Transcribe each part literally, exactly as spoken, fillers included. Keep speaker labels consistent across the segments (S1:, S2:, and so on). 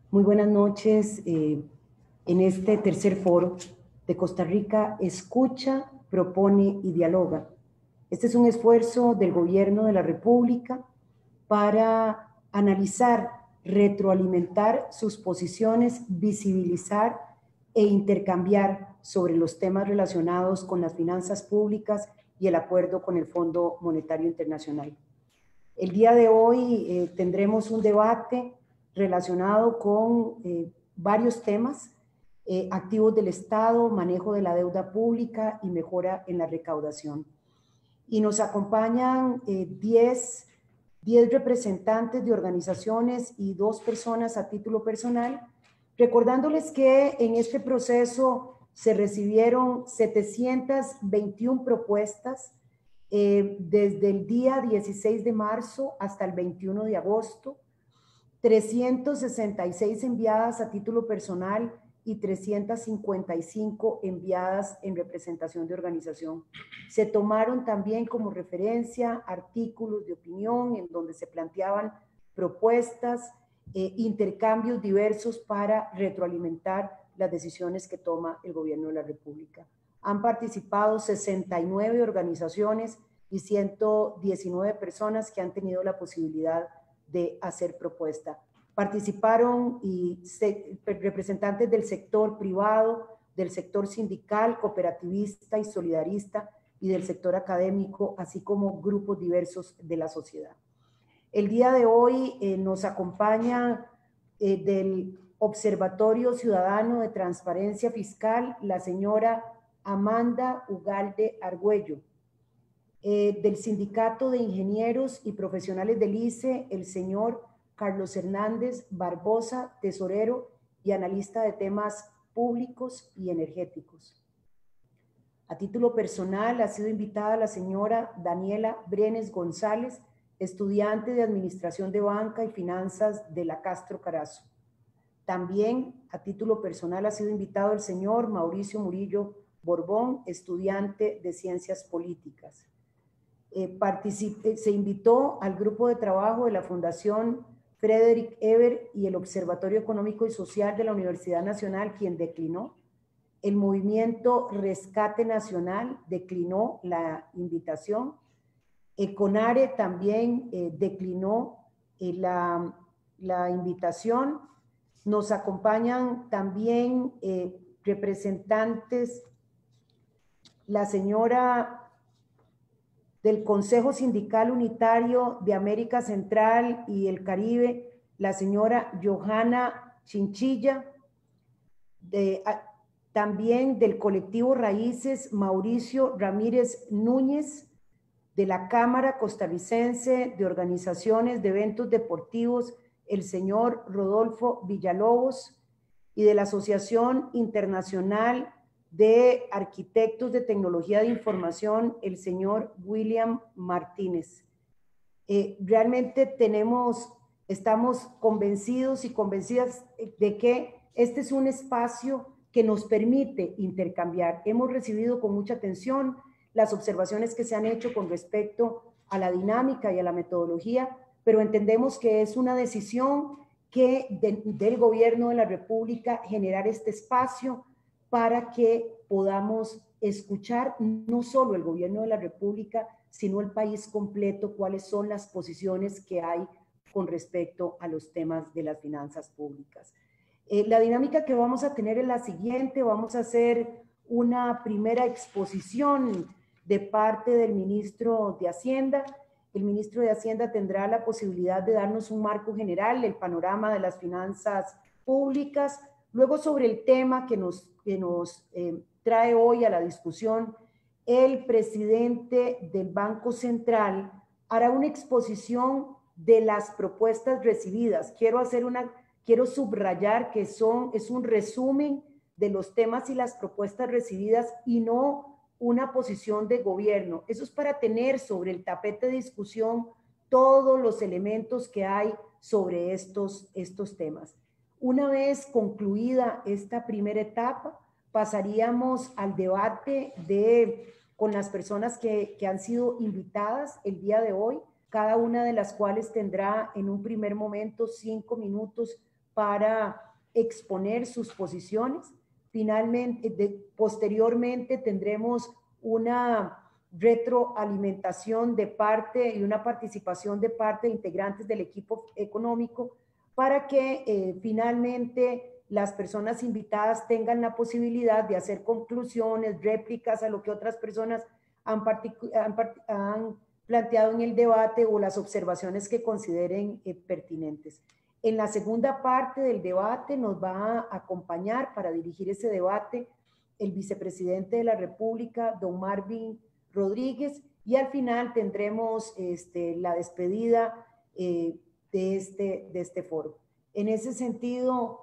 S1: Muy buenas noches. Eh, en este tercer foro de Costa Rica escucha, propone y dialoga. Este es un esfuerzo del Gobierno de la República para analizar, retroalimentar sus posiciones, visibilizar e intercambiar sobre los temas relacionados con las finanzas públicas y el acuerdo con el Fondo Monetario Internacional. El día de hoy eh, tendremos un debate relacionado con eh, varios temas, eh, activos del Estado, manejo de la deuda pública y mejora en la recaudación. Y nos acompañan diez eh, representantes de organizaciones y dos personas a título personal, recordándoles que en este proceso se recibieron setecientas veintiuna propuestas eh, desde el día dieciséis de marzo hasta el veintiuno de agosto, trescientas sesenta y seis enviadas a título personal y trescientas cincuenta y cinco enviadas en representación de organización. Se tomaron también como referencia artículos de opinión en donde se planteaban propuestas, eh, intercambios diversos para retroalimentar las decisiones que toma el Gobierno de la República. Han participado sesenta y nueve organizaciones y ciento diecinueve personas que han tenido la posibilidad de hacer propuesta. Participaron y se, representantes del sector privado, del sector sindical, cooperativista y solidarista y del sector académico, así como grupos diversos de la sociedad. El día de hoy eh, nos acompaña eh, del Observatorio Ciudadano de Transparencia Fiscal la señora Amanda Ugalde Argüello. Eh, del Sindicato de Ingenieros y Profesionales del I C E, el señor Carlos Hernández Barbosa, tesorero y analista de temas públicos y energéticos. A título personal ha sido invitada la señora Daniela Brenes González, estudiante de Administración de Banca y Finanzas de la Castro Carazo. También a título personal ha sido invitado el señor Mauricio Murillo Borbón, estudiante de Ciencias Políticas. Eh, se invitó al grupo de trabajo de la Fundación Frederick Ebert y el Observatorio Económico y Social de la Universidad Nacional, quien declinó. El movimiento Rescate Nacional declinó la invitación. Econare también eh, declinó eh, la, la invitación. Nos acompañan también eh, representantes, la señora del Consejo Sindical Unitario de América Central y el Caribe, la señora Johanna Chinchilla, de, a, también del colectivo Raíces, Mauricio Ramírez Núñez, de la Cámara Costarricense de Organizaciones de Eventos Deportivos, el señor Rodolfo Villalobos, y de la Asociación Internacional de Arquitectos de Tecnología de Información, el señor William Martínez. Eh, realmente tenemos, estamos convencidos y convencidas de que este es un espacio que nos permite intercambiar. Hemos recibido con mucha atención las observaciones que se han hecho con respecto a la dinámica y a la metodología, pero entendemos que es una decisión que de, del Gobierno de la República generar este espacio para que podamos escuchar no solo el Gobierno de la República, sino el país completo, cuáles son las posiciones que hay con respecto a los temas de las finanzas públicas. Eh, la dinámica que vamos a tener es la siguiente: vamos a hacer una primera exposición de parte del ministro de Hacienda. El ministro de Hacienda tendrá la posibilidad de darnos un marco general, el panorama de las finanzas públicas. Luego, sobre el tema que nos, que nos eh, trae hoy a la discusión, el presidente del Banco Central hará una exposición de las propuestas recibidas. Quiero hacer una, quiero subrayar que son, es un resumen de los temas y las propuestas recibidas y no una posición de gobierno. Eso es para tener sobre el tapete de discusión todos los elementos que hay sobre estos, estos temas. Una vez concluida esta primera etapa, pasaríamos al debate de, con las personas que, que han sido invitadas el día de hoy, cada una de las cuales tendrá en un primer momento cinco minutos para exponer sus posiciones. Finalmente, de, posteriormente tendremos una retroalimentación de parte y una participación de parte de integrantes del equipo económico para que eh, finalmente las personas invitadas tengan la posibilidad de hacer conclusiones, réplicas a lo que otras personas han, han, han planteado en el debate o las observaciones que consideren eh, pertinentes. En la segunda parte del debate nos va a acompañar para dirigir ese debate el vicepresidente de la República, don Marvin Rodríguez, y al final tendremos este, la despedida eh, de, este, de este foro. En ese sentido,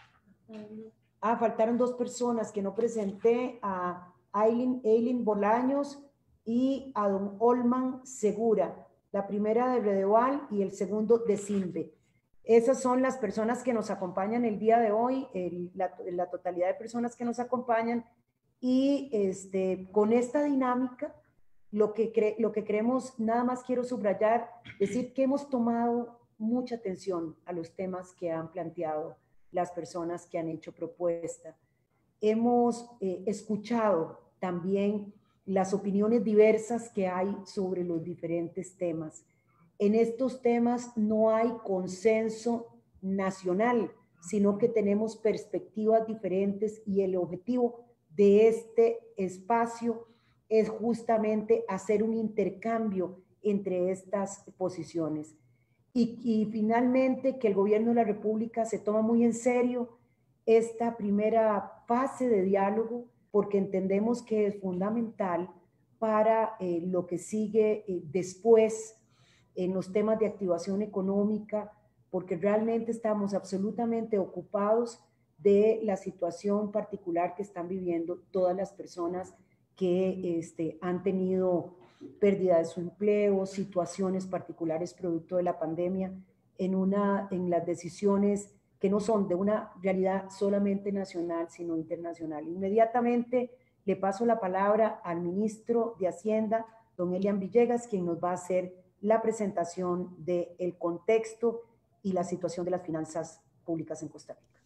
S1: ah, faltaron dos personas que no presenté, a Aileen, Aileen Bolaños y a don Olman Segura, la primera de Redeval y el segundo de Simbe. Esas son las personas que nos acompañan el día de hoy, el, la, la totalidad de personas que nos acompañan, y este, con esta dinámica, lo que, cre, lo que creemos, nada más quiero subrayar, decir que hemos tomado mucha atención a los temas que han planteado las personas que han hecho propuesta. Hemos eh, escuchado también las opiniones diversas que hay sobre los diferentes temas. En estos temas no hay consenso nacional, sino que tenemos perspectivas diferentes y el objetivo de este espacio es justamente hacer un intercambio entre estas posiciones. Y, y finalmente que el gobierno de la República se toma muy en serio esta primera fase de diálogo porque entendemos que es fundamental para eh, lo que sigue eh, después en los temas de activación económica, porque realmente estamos absolutamente ocupados de la situación particular que están viviendo todas las personas que este, han tenido pérdida de su empleo, situaciones particulares producto de la pandemia, en, una, en las decisiones que no son de una realidad solamente nacional, sino internacional. Inmediatamente le paso la palabra al ministro de Hacienda, don Elian Villegas, quien nos va a hacer la presentación del contexto y la situación de las finanzas públicas en Costa Rica.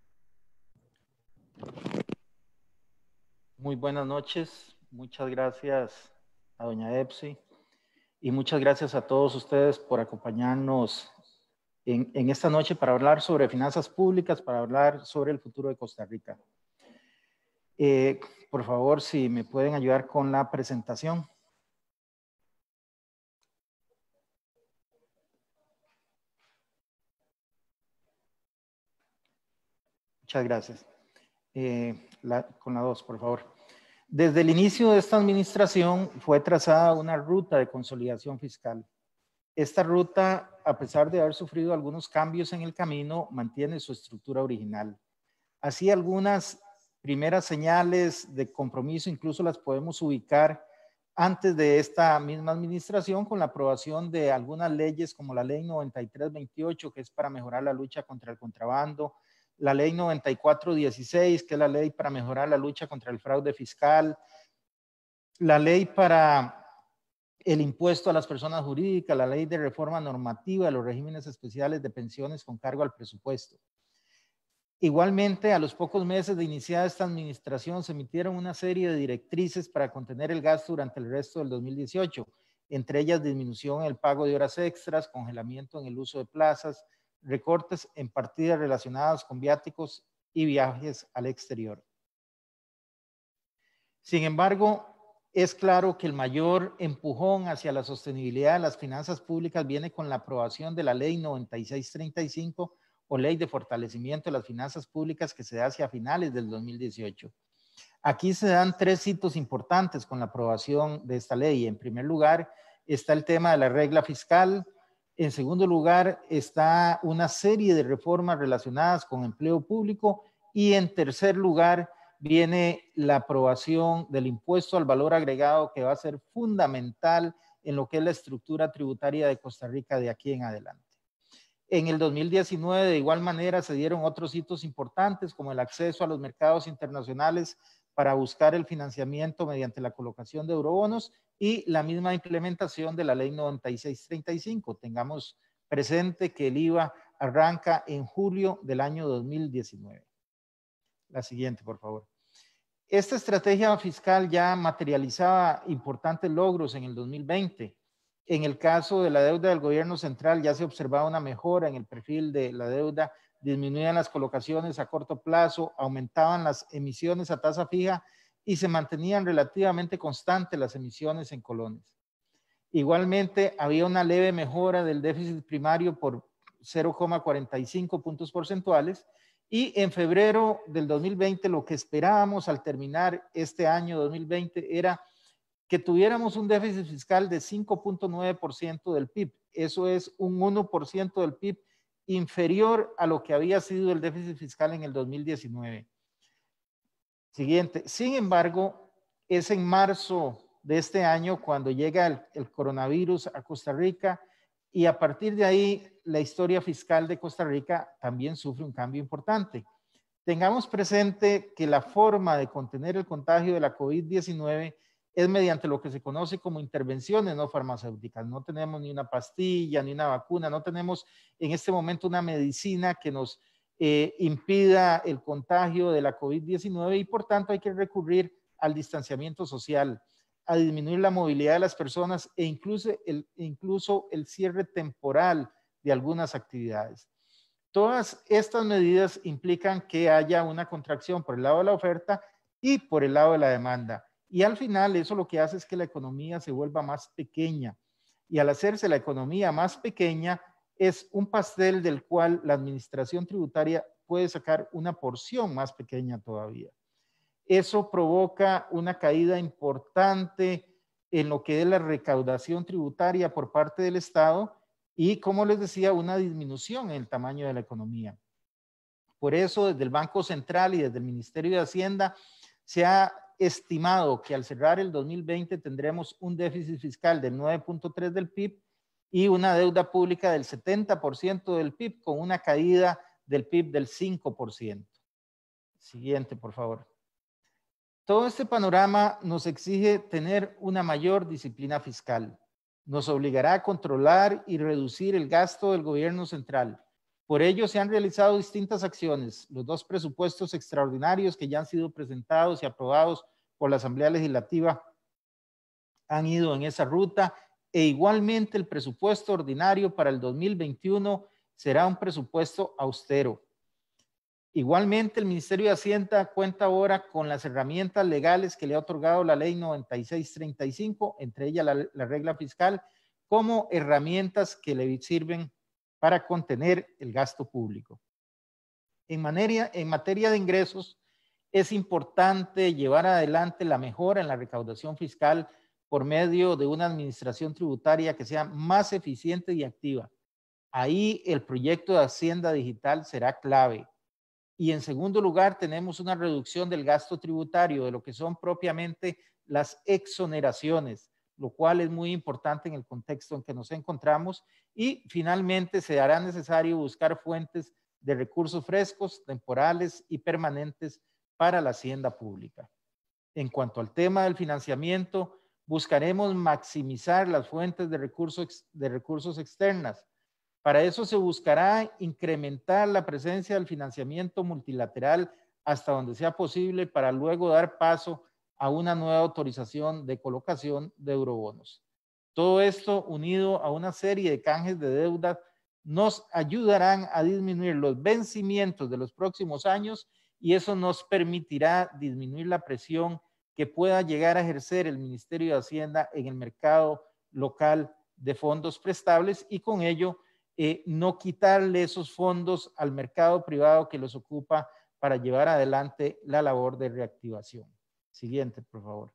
S2: Muy buenas noches, muchas gracias a doña Epsi y muchas gracias a todos ustedes por acompañarnos en, en esta noche para hablar sobre finanzas públicas, para hablar sobre el futuro de Costa Rica. Eh, por favor, si me pueden ayudar con la presentación. Muchas gracias. Eh, la, con la dos, por favor. Desde el inicio de esta administración fue trazada una ruta de consolidación fiscal. Esta ruta, a pesar de haber sufrido algunos cambios en el camino, mantiene su estructura original. Así, algunas primeras señales de compromiso incluso las podemos ubicar antes de esta misma administración con la aprobación de algunas leyes como la ley noventa y tres veintiocho, que es para mejorar la lucha contra el contrabando, la ley noventa y cuatro dieciséis, que es la ley para mejorar la lucha contra el fraude fiscal, la ley para el impuesto a las personas jurídicas, la ley de reforma normativa de los regímenes especiales de pensiones con cargo al presupuesto. Igualmente, a los pocos meses de iniciada esta administración, se emitieron una serie de directrices para contener el gasto durante el resto del dos mil dieciocho, entre ellas disminución en el pago de horas extras, congelamiento en el uso de plazas, recortes en partidas relacionadas con viáticos y viajes al exterior. Sin embargo, es claro que el mayor empujón hacia la sostenibilidad de las finanzas públicas viene con la aprobación de la ley noventa y seis treinta y cinco o ley de fortalecimiento de las finanzas públicas que se da hacia finales del dos mil dieciocho. Aquí se dan tres hitos importantes con la aprobación de esta ley. En primer lugar, está el tema de la regla fiscal. En segundo lugar, está una serie de reformas relacionadas con empleo público. Y en tercer lugar, viene la aprobación del impuesto al valor agregado, que va a ser fundamental en lo que es la estructura tributaria de Costa Rica de aquí en adelante. En el dos mil diecinueve, de igual manera, se dieron otros hitos importantes, como el acceso a los mercados internacionales para buscar el financiamiento mediante la colocación de eurobonos y la misma implementación de la ley noventa y seis treinta y cinco. Tengamos presente que el I V A arranca en julio del año dos mil diecinueve. La siguiente, por favor. Esta estrategia fiscal ya materializaba importantes logros en el dos mil veinte. En el caso de la deuda del gobierno central ya se observaba una mejora en el perfil de la deuda, disminuían las colocaciones a corto plazo, aumentaban las emisiones a tasa fija y se mantenían relativamente constantes las emisiones en colones. Igualmente, había una leve mejora del déficit primario por cero coma cuarenta y cinco puntos porcentuales y en febrero del dos mil veinte lo que esperábamos al terminar este año dos mil veinte era que tuviéramos un déficit fiscal de cinco punto nueve por ciento del P I B. Eso es un uno por ciento del P I B inferior a lo que había sido el déficit fiscal en el dos mil diecinueve. Siguiente. Sin embargo, es en marzo de este año cuando llega el, el coronavirus a Costa Rica y a partir de ahí la historia fiscal de Costa Rica también sufre un cambio importante. Tengamos presente que la forma de contener el contagio de la COVID diecinueve es mediante lo que se conoce como intervenciones no farmacéuticas. No tenemos ni una pastilla, ni una vacuna, no tenemos en este momento una medicina que nos eh, impida el contagio de la COVID diecinueve y por tanto hay que recurrir al distanciamiento social, a disminuir la movilidad de las personas e incluso el, incluso el cierre temporal de algunas actividades. Todas estas medidas implican que haya una contracción por el lado de la oferta y por el lado de la demanda. Y al final eso lo que hace es que la economía se vuelva más pequeña. Y al hacerse la economía más pequeña, es un pastel del cual la administración tributaria puede sacar una porción más pequeña todavía. Eso provoca una caída importante en lo que es la recaudación tributaria por parte del Estado y, como les decía, una disminución en el tamaño de la economía. Por eso, desde el Banco Central y desde el Ministerio de Hacienda se ha estimado que al cerrar el dos mil veinte tendremos un déficit fiscal del nueve punto tres del P I B y una deuda pública del setenta por ciento del P I B con una caída del P I B del cinco por ciento. Siguiente, por favor. Todo este panorama nos exige tener una mayor disciplina fiscal. Nos obligará a controlar y reducir el gasto del gobierno central. Por ello se han realizado distintas acciones. Los dos presupuestos extraordinarios que ya han sido presentados y aprobados por la Asamblea Legislativa han ido en esa ruta e igualmente el presupuesto ordinario para el dos mil veintiuno será un presupuesto austero. Igualmente el Ministerio de Hacienda cuenta ahora con las herramientas legales que le ha otorgado la ley noventa y seis treinta y cinco, entre ellas la, la regla fiscal, como herramientas que le sirven para contener el gasto público. En materia, en materia de ingresos, es importante llevar adelante la mejora en la recaudación fiscal por medio de una administración tributaria que sea más eficiente y activa. Ahí el proyecto de Hacienda Digital será clave. Y en segundo lugar, tenemos una reducción del gasto tributario, de lo que son propiamente las exoneraciones, lo cual es muy importante en el contexto en que nos encontramos. Y finalmente, se hará necesario buscar fuentes de recursos frescos, temporales y permanentes para la hacienda pública. En cuanto al tema del financiamiento, buscaremos maximizar las fuentes de recursos, de recursos externas. Para eso se buscará incrementar la presencia del financiamiento multilateral hasta donde sea posible para luego dar paso a una nueva autorización de colocación de eurobonos. Todo esto unido a una serie de canjes de deuda nos ayudarán a disminuir los vencimientos de los próximos años y eso nos permitirá disminuir la presión que pueda llegar a ejercer el Ministerio de Hacienda en el mercado local de fondos prestables y con ello Eh, no quitarle esos fondos al mercado privado que los ocupa para llevar adelante la labor de reactivación. Siguiente, por favor.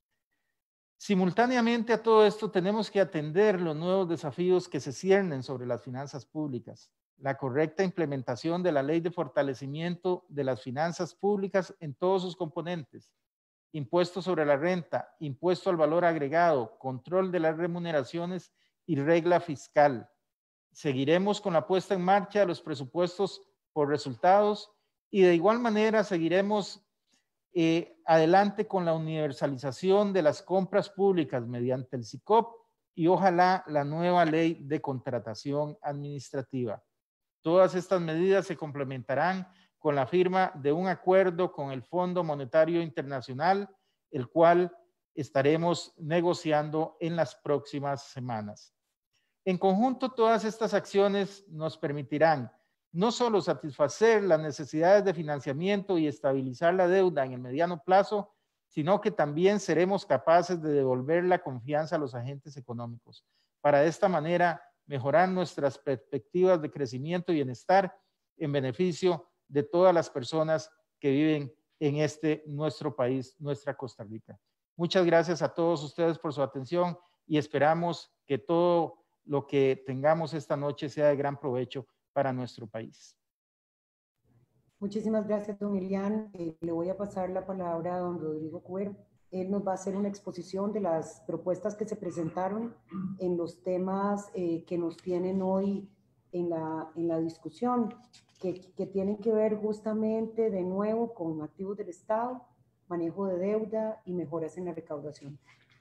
S2: Simultáneamente a todo esto tenemos que atender los nuevos desafíos que se ciernen sobre las finanzas públicas. La correcta implementación de la Ley de Fortalecimiento de las Finanzas Públicas en todos sus componentes. Impuesto sobre la renta, impuesto al valor agregado, control de las remuneraciones y regla fiscal. Seguiremos con la puesta en marcha de los presupuestos por resultados y de igual manera seguiremos eh, adelante con la universalización de las compras públicas mediante el SICOP y ojalá la nueva ley de contratación administrativa. Todas estas medidas se complementarán con la firma de un acuerdo con el Fondo Monetario Internacional, el cual estaremos negociando en las próximas semanas. En conjunto, todas estas acciones nos permitirán no solo satisfacer las necesidades de financiamiento y estabilizar la deuda en el mediano plazo, sino que también seremos capaces de devolver la confianza a los agentes económicos. Para de esta manera mejorar nuestras perspectivas de crecimiento y bienestar en beneficio de todas las personas que viven en este nuestro país, nuestra Costa Rica. Muchas gracias a todos ustedes por su atención y esperamos que todo lo que tengamos esta noche sea de gran provecho para nuestro país.
S1: Muchísimas gracias, don Elian. Eh, le voy a pasar la palabra a don Rodrigo Cuero. Él nos va a hacer una exposición de las propuestas que se presentaron en los temas eh, que nos tienen hoy en la, en la discusión, que, que tienen que ver justamente de nuevo con activos del Estado, manejo de deuda y mejoras en la recaudación.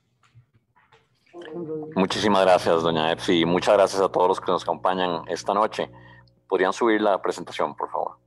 S3: Muchísimas gracias, doña Epsi, y muchas gracias a todos los que nos acompañan esta noche. ¿Podrían subir la presentación, por favor?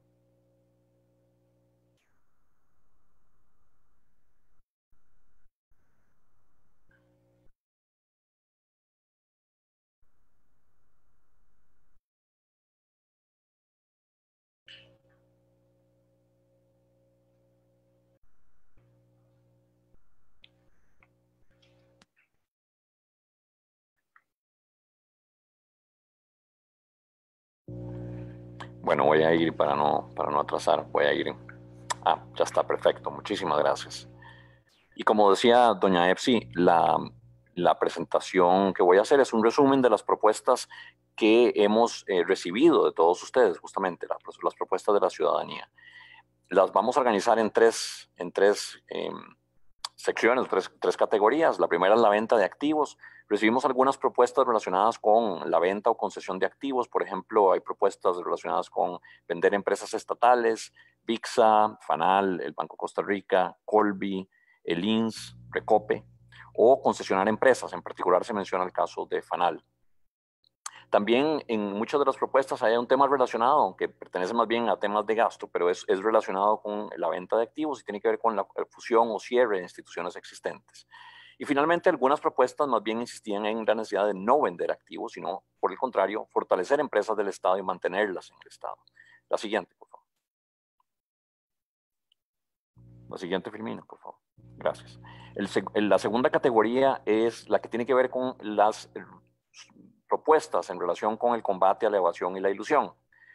S3: Bueno, voy a ir para no, para no atrasar, voy a ir. Ah, ya está, perfecto, muchísimas gracias. Y como decía doña Epsi, la, la presentación que voy a hacer es un resumen de las propuestas que hemos eh, recibido de todos ustedes, justamente la, las propuestas de la ciudadanía. Las vamos a organizar en tres, en tres eh, secciones, tres, tres categorías. La primera es la venta de activos. Recibimos algunas propuestas relacionadas con la venta o concesión de activos. Por ejemplo, hay propuestas relacionadas con vender empresas estatales, VIXA, FANAL, el Banco Costa Rica, Colby, el I N S, Recope, o concesionar empresas. En particular se menciona el caso de FANAL. También en muchas de las propuestas hay un tema relacionado, aunque pertenece más bien a temas de gasto, pero es, es relacionado con la venta de activos y tiene que ver con la fusión o cierre de instituciones existentes. Y finalmente, algunas propuestas más bien insistían en la necesidad de no vender activos, sino, por el contrario, fortalecer empresas del Estado y mantenerlas en el Estado. La siguiente, por favor. La siguiente, Firmino, por favor. Gracias. El, la segunda categoría es la que tiene que ver con las propuestas en relación con el combate a la evasión y la ilusión.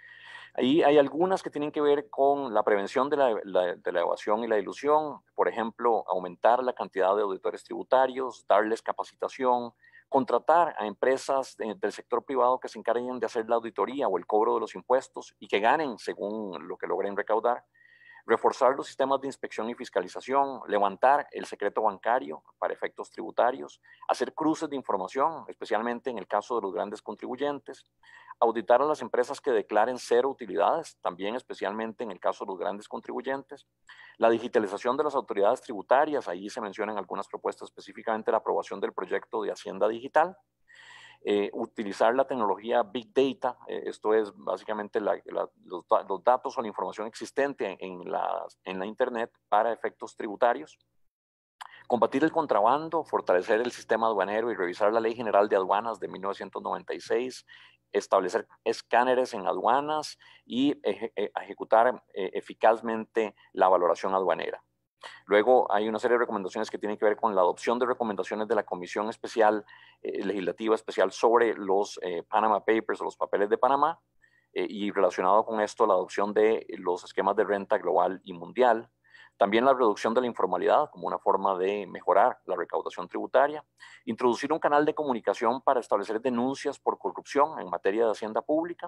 S3: Ahí hay algunas que tienen que ver con la prevención de la, la, de la evasión y la ilusión, por ejemplo, aumentar la cantidad de auditores tributarios, darles capacitación, contratar a empresas de, del sector privado que se encarguen de hacer la auditoría o el cobro de los impuestos y que ganen según lo que logren recaudar, reforzar los sistemas de inspección y fiscalización, levantar el secreto bancario para efectos tributarios, hacer cruces de información, especialmente en el caso de los grandes contribuyentes, auditar a las empresas que declaren cero utilidades, también especialmente en el caso de los grandes contribuyentes, la digitalización de las autoridades tributarias, ahí se mencionan algunas propuestas, específicamente la aprobación del proyecto de Hacienda Digital, Eh, utilizar la tecnología Big Data, eh, esto es básicamente la, la, los, los datos o la información existente en, en, la, en la Internet para efectos tributarios, combatir el contrabando, fortalecer el sistema aduanero y revisar la Ley General de Aduanas de mil novecientos noventa y seis, establecer escáneres en aduanas y eje, ejecutar eh, eficazmente la valoración aduanera. Luego hay una serie de recomendaciones que tienen que ver con la adopción de recomendaciones de la Comisión Especial, eh, Legislativa Especial sobre los eh, Panama Papers o los papeles de Panamá eh, y relacionado con esto la adopción de los esquemas de renta global y mundial. También la reducción de la informalidad como una forma de mejorar la recaudación tributaria. Introducir un canal de comunicación para establecer denuncias por corrupción en materia de hacienda pública.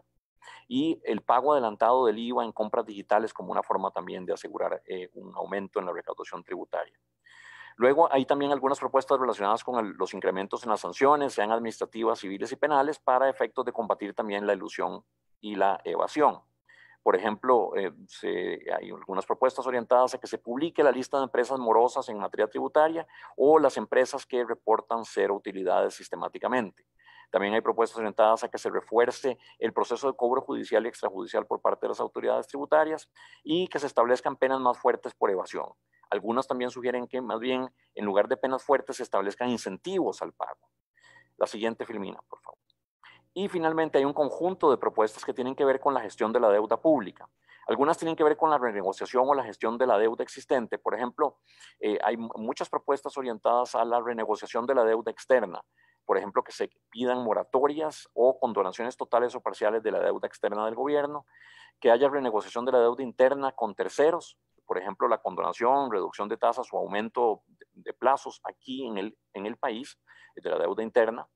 S3: Y el pago adelantado del I V A en compras digitales como una forma también de asegurar eh, un aumento en la recaudación tributaria. Luego hay también algunas propuestas relacionadas con el, los incrementos en las sanciones, sean administrativas, civiles y penales, para efectos de combatir también la ilusión y la evasión. Por ejemplo, eh, se, hay algunas propuestas orientadas a que se publique la lista de empresas morosas en materia tributaria o las empresas que reportan cero utilidades sistemáticamente. También hay propuestas orientadas a que se refuerce el proceso de cobro judicial y extrajudicial por parte de las autoridades tributarias y que se establezcan penas más fuertes por evasión. Algunas también sugieren que más bien en lugar de penas fuertes se establezcan incentivos al pago. La siguiente, Filmina, por favor. Y finalmente hay un conjunto de propuestas que tienen que ver con la gestión de la deuda pública. Algunas tienen que ver con la renegociación o la gestión de la deuda existente. Por ejemplo, eh, hay muchas propuestas orientadas a la renegociación de la deuda externa. Por ejemplo, que se pidan moratorias o condonaciones totales o parciales de la deuda externa del gobierno, que haya renegociación de la deuda interna con terceros, por ejemplo, la condonación, reducción de tasas o aumento de plazos aquí en el, en el país de la deuda interna,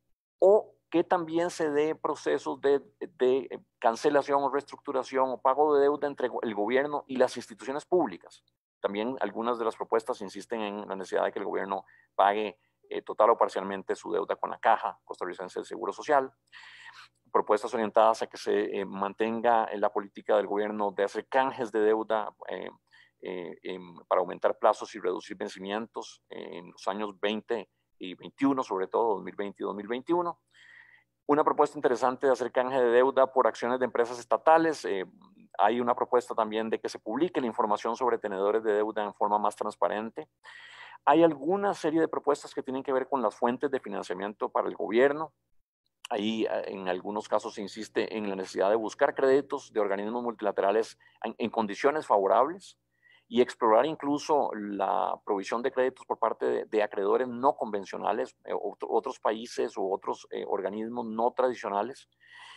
S3: o que también se dé procesos de, de cancelación o reestructuración o pago de deuda entre el gobierno y las instituciones públicas. También algunas de las propuestas insisten en la necesidad de que el gobierno pague eh, total o parcialmente su deuda con la Caja Costarricense del Seguro Social. Propuestas orientadas a que se eh, mantenga la política del gobierno de hacer canjes de deuda eh, eh, eh, para aumentar plazos y reducir vencimientos eh, en los años veinte y veintiuno, sobre todo dos mil veinte y dos mil veintiuno. Una propuesta interesante de hacer canje de deuda por acciones de empresas estatales. Eh, hay una propuesta también de que se publique la información sobre tenedores de deuda en forma más transparente. Hay alguna serie de propuestas que tienen que ver con las fuentes de financiamiento para el gobierno. Ahí en algunos casos se insiste en la necesidad de buscar créditos de organismos multilaterales en, en condiciones favorables y explorar incluso la provisión de créditos por parte de, de acreedores no convencionales, eh, otros países u otros eh, organismos no tradicionales.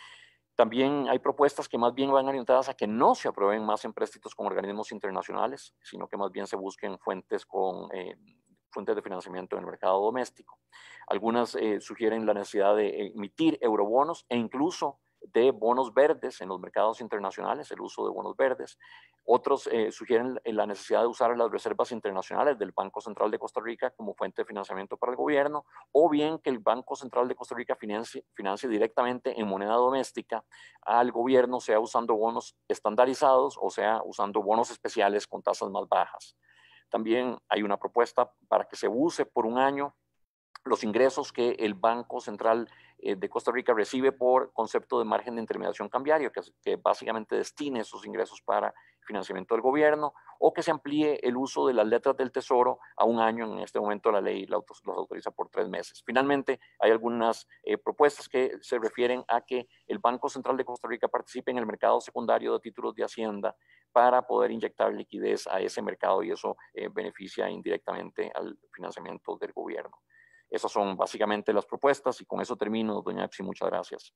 S3: También hay propuestas que más bien van orientadas a que no se aprueben más empréstitos con organismos internacionales, sino que más bien se busquen fuentes con eh, fuentes de financiamiento en el mercado doméstico. Algunas eh, sugieren la necesidad de emitir eurobonos e incluso de bonos verdes en los mercados internacionales, el uso de bonos verdes. Otros eh, sugieren la necesidad de usar las reservas internacionales del Banco Central de Costa Rica como fuente de financiamiento para el gobierno, o bien que el Banco Central de Costa Rica financie, financie directamente en moneda doméstica al gobierno, sea usando bonos estandarizados o sea usando bonos especiales con tasas más bajas. También hay una propuesta para que se use por un año los ingresos que el Banco Central eh, de Costa Rica recibe por concepto de margen de intermediación cambiario, que, que básicamente destine esos ingresos para financiamiento del gobierno, o que se amplíe el uso de las letras del Tesoro a un año. En este momento la ley los autoriza por tres meses. Finalmente, hay algunas eh, propuestas que se refieren a que el Banco Central de Costa Rica participe en el mercado secundario de títulos de Hacienda para poder inyectar liquidez a ese mercado, y eso eh, beneficia indirectamente al financiamiento del gobierno. Esas son básicamente las propuestas y con eso termino, doña Epsi, muchas gracias.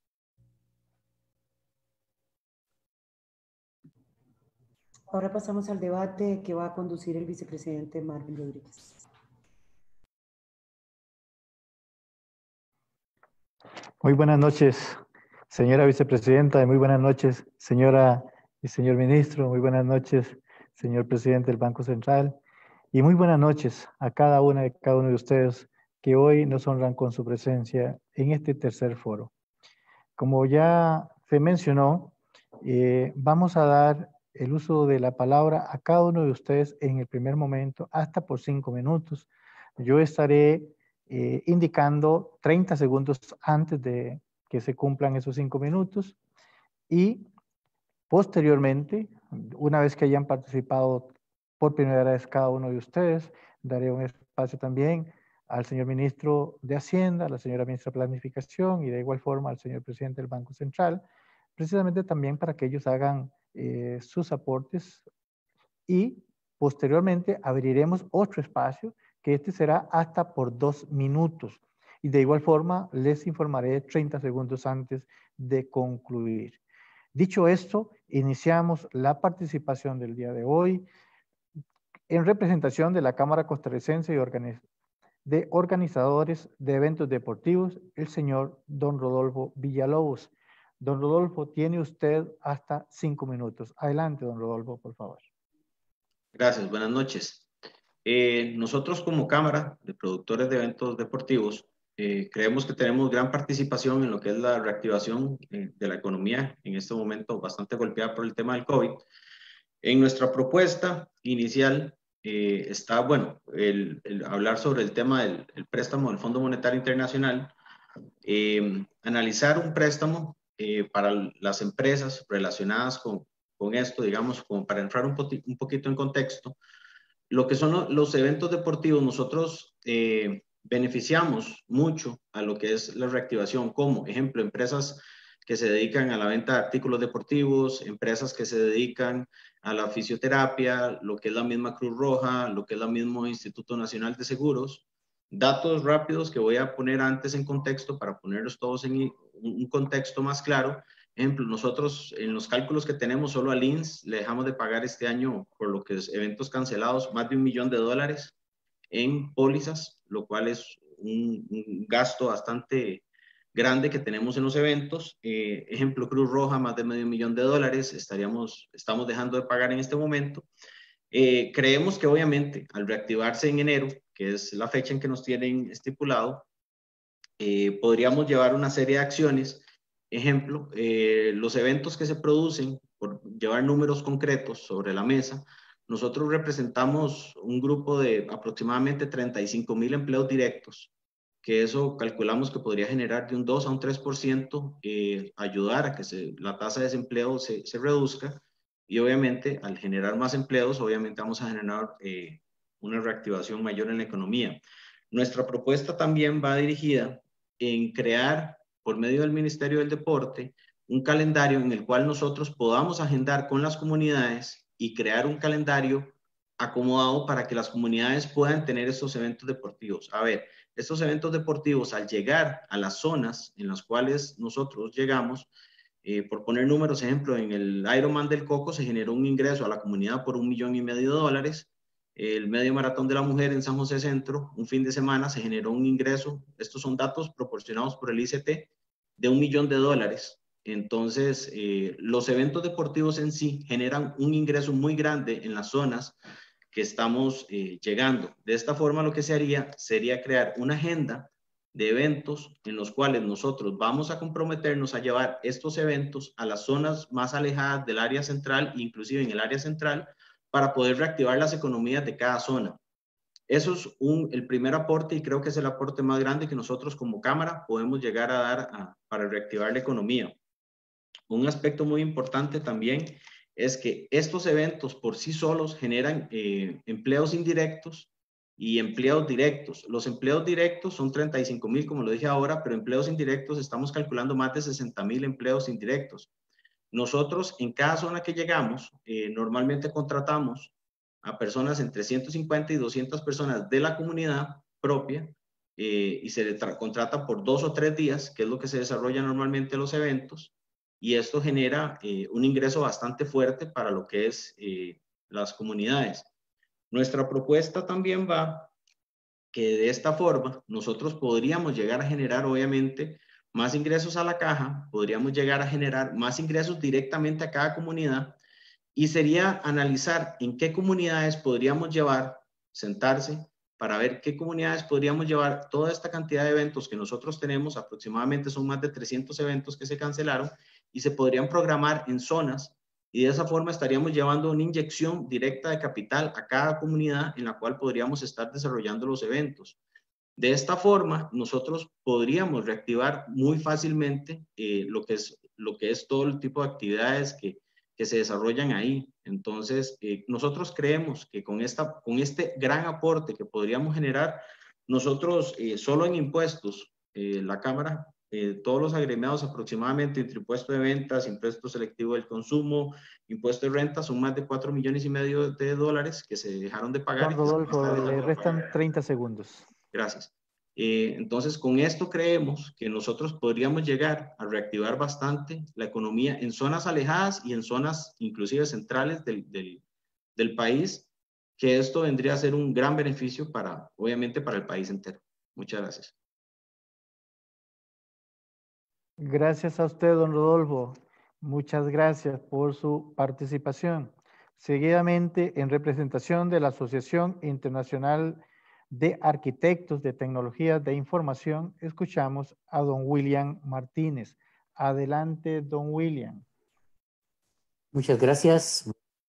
S1: Ahora pasamos al debate que va a conducir el vicepresidente Marvin Rodríguez.
S4: Muy buenas noches, señora vicepresidenta, y muy buenas noches, señora y señor ministro, muy buenas noches, señor presidente del Banco Central, y muy buenas noches a cada una y cada uno de ustedes que hoy nos honran con su presencia en este tercer foro. Como ya se mencionó, eh, vamos a dar el uso de la palabra a cada uno de ustedes en el primer momento, hasta por cinco minutos. Yo estaré eh, indicando treinta segundos antes de que se cumplan esos cinco minutos y posteriormente, una vez que hayan participado por primera vez cada uno de ustedes, daré un espacio también al señor ministro de Hacienda, a la señora ministra de Planificación y de igual forma al señor presidente del Banco Central, precisamente también para que ellos hagan eh, sus aportes, y posteriormente abriremos otro espacio que este será hasta por dos minutos. Y de igual forma les informaré treinta segundos antes de concluir. Dicho esto, iniciamos la participación del día de hoy en representación de la Cámara Costarricense y Organización de organizadores de eventos deportivos, el señor don Rodolfo Villalobos. Don Rodolfo, tiene usted hasta cinco minutos. Adelante, don Rodolfo, por favor.
S5: Gracias, buenas noches. Eh, nosotros como Cámara de Productores de Eventos Deportivos eh, creemos que tenemos gran participación en lo que es la reactivación eh, de la economía, en este momento bastante golpeada por el tema del COVID. En nuestra propuesta inicial eh, está, bueno, el, el hablar sobre el tema del el préstamo del Fondo Monetario Internacional, eh, analizar un préstamo eh, para las empresas relacionadas con, con esto, digamos, como para entrar un, po un poquito en contexto. Lo que son lo, los eventos deportivos, nosotros eh, beneficiamos mucho a lo que es la reactivación, como ejemplo, empresas que se dedican a la venta de artículos deportivos, empresas que se dedican a la fisioterapia, lo que es la misma Cruz Roja, lo que es el mismo Instituto Nacional de Seguros. Datos rápidos que voy a poner antes en contexto para ponerlos todos en un contexto más claro. Ejemplo, nosotros en los cálculos que tenemos solo al I N S le dejamos de pagar este año por lo que es eventos cancelados más de un millón de dólares en pólizas, lo cual es un, un gasto bastante grande que tenemos en los eventos. Eh, ejemplo, Cruz Roja, más de medio millón de dólares estaríamos, estamos dejando de pagar en este momento. Eh, creemos que obviamente al reactivarse en enero, que es la fecha en que nos tienen estipulado, eh, podríamos llevar una serie de acciones. Ejemplo, eh, los eventos que se producen, por llevar números concretos sobre la mesa, nosotros representamos un grupo de aproximadamente treinta y cinco mil empleos directos, que eso calculamos que podría generar de un dos a un tres por ciento, eh, ayudar a que se, la tasa de desempleo se, se reduzca, y obviamente al generar más empleos, obviamente vamos a generar eh, una reactivación mayor en la economía. Nuestra propuesta también va dirigida en crear, por medio del Ministerio del Deporte, un calendario en el cual nosotros podamos agendar con las comunidades y crear un calendario acomodado para que las comunidades puedan tener estos eventos deportivos. A ver, estos eventos deportivos, al llegar a las zonas en las cuales nosotros llegamos, eh, por poner números, ejemplo, en el Ironman del Coco se generó un ingreso a la comunidad por un millón y medio de dólares. El medio maratón de la mujer en San José Centro, un fin de semana, se generó un ingreso, estos son datos proporcionados por el I C T, de un millón de dólares. Entonces, eh, los eventos deportivos en sí generan un ingreso muy grande en las zonas que estamos eh, llegando. De esta forma, lo que se haría sería crear una agenda de eventos en los cuales nosotros vamos a comprometernos a llevar estos eventos a las zonas más alejadas del área central, inclusive en el área central, para poder reactivar las economías de cada zona. Eso es un, el primer aporte, y creo que es el aporte más grande que nosotros como Cámara podemos llegar a dar a, para reactivar la economía. Un aspecto muy importante también es que estos eventos por sí solos generan eh, empleos indirectos y empleos directos. Los empleos directos son treinta y cinco mil, como lo dije ahora, pero empleos indirectos estamos calculando más de sesenta mil empleos indirectos. Nosotros en cada zona que llegamos, eh, normalmente contratamos a personas entre ciento cincuenta y doscientas personas de la comunidad propia, eh, y se le contrata por dos o tres días, que es lo que se desarrolla normalmente en los eventos, y esto genera eh, un ingreso bastante fuerte para lo que es eh, las comunidades. Nuestra propuesta también va que de esta forma nosotros podríamos llegar a generar obviamente más ingresos a la caja, podríamos llegar a generar más ingresos directamente a cada comunidad, y sería analizar en qué comunidades podríamos llevar, sentarse para ver qué comunidades podríamos llevar toda esta cantidad de eventos que nosotros tenemos, aproximadamente son más de trescientos eventos que se cancelaron, y se podrían programar en zonas, y de esa forma estaríamos llevando una inyección directa de capital a cada comunidad en la cual podríamos estar desarrollando los eventos. De esta forma, nosotros podríamos reactivar muy fácilmente eh, lo, que es, lo que es todo el tipo de actividades que, que se desarrollan ahí. Entonces, eh, nosotros creemos que con, esta, con este gran aporte que podríamos generar, nosotros eh, solo en impuestos, eh, la Cámara, eh, todos los agremiados aproximadamente entre impuesto de ventas, impuesto selectivo del consumo, impuesto de renta, son más de cuatro millones y medio de dólares que se dejaron de pagar.
S4: Don Rodolfo, le restan treinta segundos.
S5: Gracias. Eh, entonces, con esto creemos que nosotros podríamos llegar a reactivar bastante la economía en zonas alejadas y en zonas inclusive centrales del, del, del país, que esto vendría a ser un gran beneficio para, obviamente, para el país entero. Muchas gracias.
S4: Gracias a usted, don Rodolfo. Muchas gracias por su participación. Seguidamente, en representación de la Asociación Internacional de Arquitectos de Tecnologías de Información, escuchamos a don William Martínez. Adelante, don William.
S6: Muchas gracias.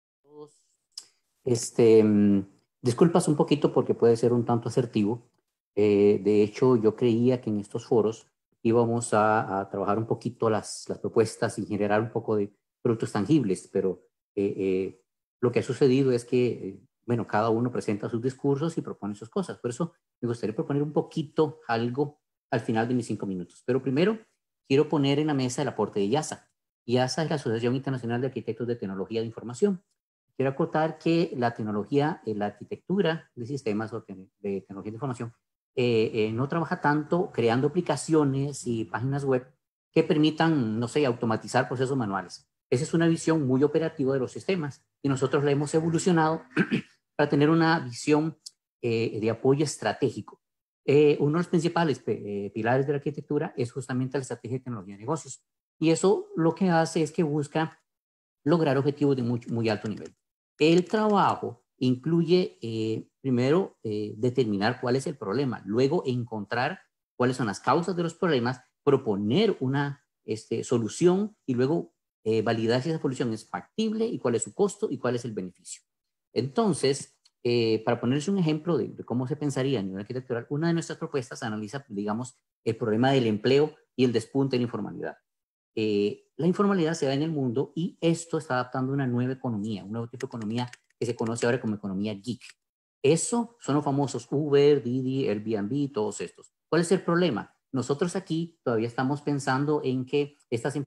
S6: Este, disculpas un poquito porque puede ser un tanto asertivo. Eh, de hecho, yo creía que en estos foros íbamos a, a trabajar un poquito las, las propuestas y generar un poco de productos tangibles, pero eh, eh, lo que ha sucedido es que, eh, bueno, cada uno presenta sus discursos y propone sus cosas. Por eso me gustaría proponer un poquito algo al final de mis cinco minutos. Pero primero quiero poner en la mesa el aporte de IASA. IASA es la Asociación Internacional de Arquitectos de Tecnología de Información. Quiero acotar que la tecnología, eh, la arquitectura de sistemas o de tecnología de información eh, eh, no trabaja tanto creando aplicaciones y páginas web que permitan, no sé, automatizar procesos manuales. Esa es una visión muy operativa de los sistemas y nosotros la hemos evolucionado para tener una visión eh, de apoyo estratégico. Eh, uno de los principales eh, pilares de la arquitectura es justamente la estrategia de tecnología de negocios. Y eso lo que hace es que busca lograr objetivos de muy, muy alto nivel. El trabajo incluye, eh, primero, eh, determinar cuál es el problema, luego encontrar cuáles son las causas de los problemas, proponer una este, solución y luego eh, validar si esa solución es factible y cuál es su costo y cuál es el beneficio. Entonces, eh, para ponerles un ejemplo de, de cómo se pensaría a nivel arquitectural, una de nuestras propuestas analiza, digamos, el problema del empleo y el despunte en la informalidad. Eh, la informalidad se da en el mundo y esto está adaptando una nueva economía, un nuevo tipo de economía que se conoce ahora como economía geek. Eso son los famosos Uber, Didi, Airbnb, todos estos. ¿Cuál es el problema? Nosotros aquí todavía estamos pensando en que estas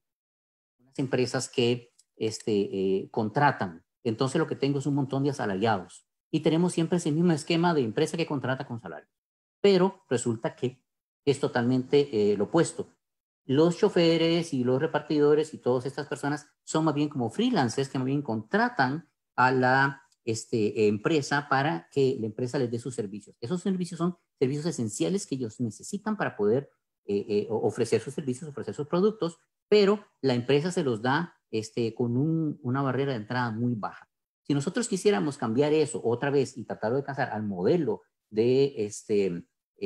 S6: empresas que este, eh, contratan, entonces lo que tengo es un montón de asalariados y tenemos siempre ese mismo esquema de empresa que contrata con salario. Pero resulta que es totalmente eh, lo opuesto. Los choferes y los repartidores y todas estas personas son más bien como freelancers que más bien contratan a la este, empresa para que la empresa les dé sus servicios. Esos servicios son servicios esenciales que ellos necesitan para poder eh, eh, ofrecer sus servicios, ofrecer sus productos, pero la empresa se los da este, con un, una barrera de entrada muy baja. Si nosotros quisiéramos cambiar eso otra vez y tratar de alcanzar al modelo de este, eh,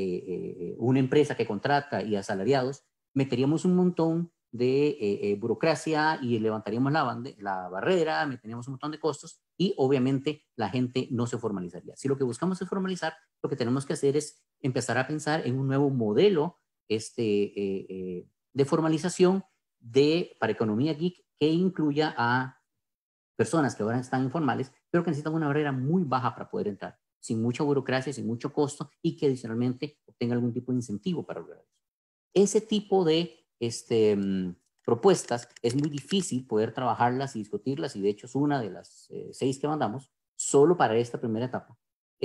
S6: eh, una empresa que contrata y asalariados, meteríamos un montón de eh, eh, burocracia y levantaríamos la, bande, la barrera, meteríamos un montón de costos y obviamente la gente no se formalizaría. Si lo que buscamos es formalizar, lo que tenemos que hacer es empezar a pensar en un nuevo modelo este, eh, eh, de formalización de, para economía geek que incluya a personas que ahora están informales, pero que necesitan una barrera muy baja para poder entrar, sin mucha burocracia, sin mucho costo y que adicionalmente obtenga algún tipo de incentivo para lograr eso. Ese tipo de este, um, propuestas es muy difícil poder trabajarlas y discutirlas, y de hecho es una de las eh, seis que mandamos solo para esta primera etapa.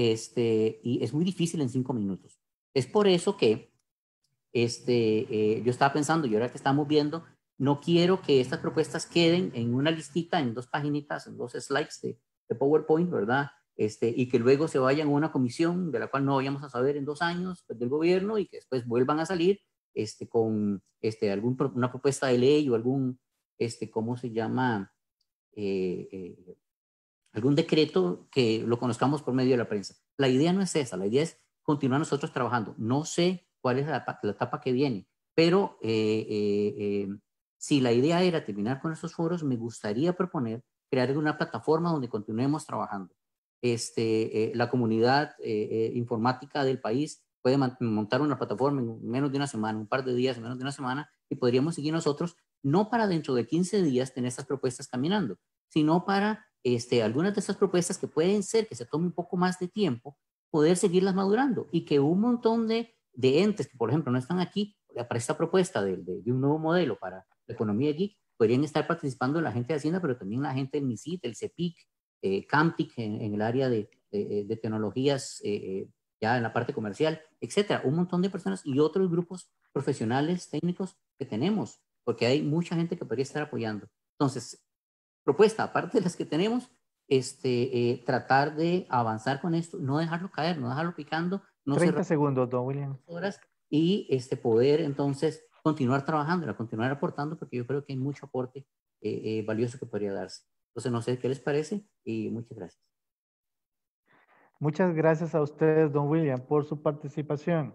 S6: Este, y es muy difícil en cinco minutos. Es por eso que este, eh, yo estaba pensando, y ahora que estamos viendo, no quiero que estas propuestas queden en una listita, en dos paginitas, en dos slides de, de PowerPoint, ¿verdad? Este, y que luego se vayan a una comisión de la cual no vayamos a saber en dos años pues, del gobierno y que después vuelvan a salir este, con este, algún, una propuesta de ley o algún, este, ¿cómo se llama? Eh, eh, algún decreto que lo conozcamos por medio de la prensa. La idea no es esa, la idea es continuar nosotros trabajando. No sé cuál es la, la etapa que viene, pero eh, eh, eh, si la idea era terminar con esos foros, me gustaría proponer crear una plataforma donde continuemos trabajando. Este, eh, la comunidad eh, eh, informática del país puede montar una plataforma en menos de una semana, un par de días, en menos de una semana, y podríamos seguir nosotros, no para dentro de quince días tener estas propuestas caminando, sino para este, algunas de estas propuestas que pueden ser que se tome un poco más de tiempo, poder seguirlas madurando y que un montón de, de entes que, por ejemplo, no están aquí para esta propuesta de, de, de un nuevo modelo para la economía geek, podrían estar participando la gente de Hacienda, pero también la gente del MISIT, el CEPIC, eh, CAMTIC en, en el área de, de, de tecnologías, eh, ya en la parte comercial, etcétera. Un montón de personas y otros grupos profesionales, técnicos que tenemos, porque hay mucha gente que podría estar apoyando. Entonces, propuesta, aparte de las que tenemos, este, eh, tratar de avanzar con esto, no dejarlo caer, no dejarlo picando, no
S4: treinta segundos, don William.
S6: Horas y este, poder entonces continuar trabajando, continuar aportando, porque yo creo que hay mucho aporte eh, eh, valioso que podría darse. Entonces, no sé qué les parece y muchas gracias.
S4: Muchas gracias a ustedes, don William, por su participación.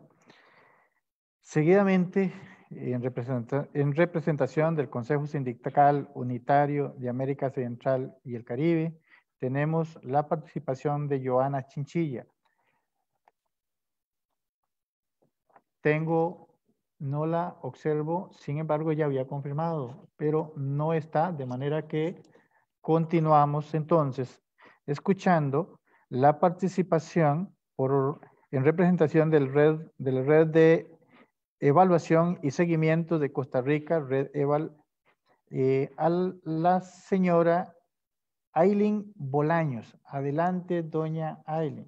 S4: Seguidamente, en, representa en representación del Consejo Sindical Unitario de América Central y el Caribe, tenemos la participación de Joana Chinchilla. Tengo no la observo, sin embargo ya había confirmado, pero no está, de manera que continuamos entonces escuchando la participación por, en representación del red, de la red de evaluación y seguimiento de Costa Rica, Red Eval, eh, a la señora Aileen Bolaños. Adelante, doña Aileen.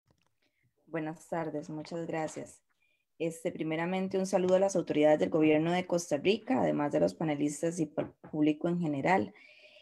S7: Buenas tardes, muchas gracias. Este, primeramente, un saludo a las autoridades del gobierno de Costa Rica, además de los panelistas y público en general.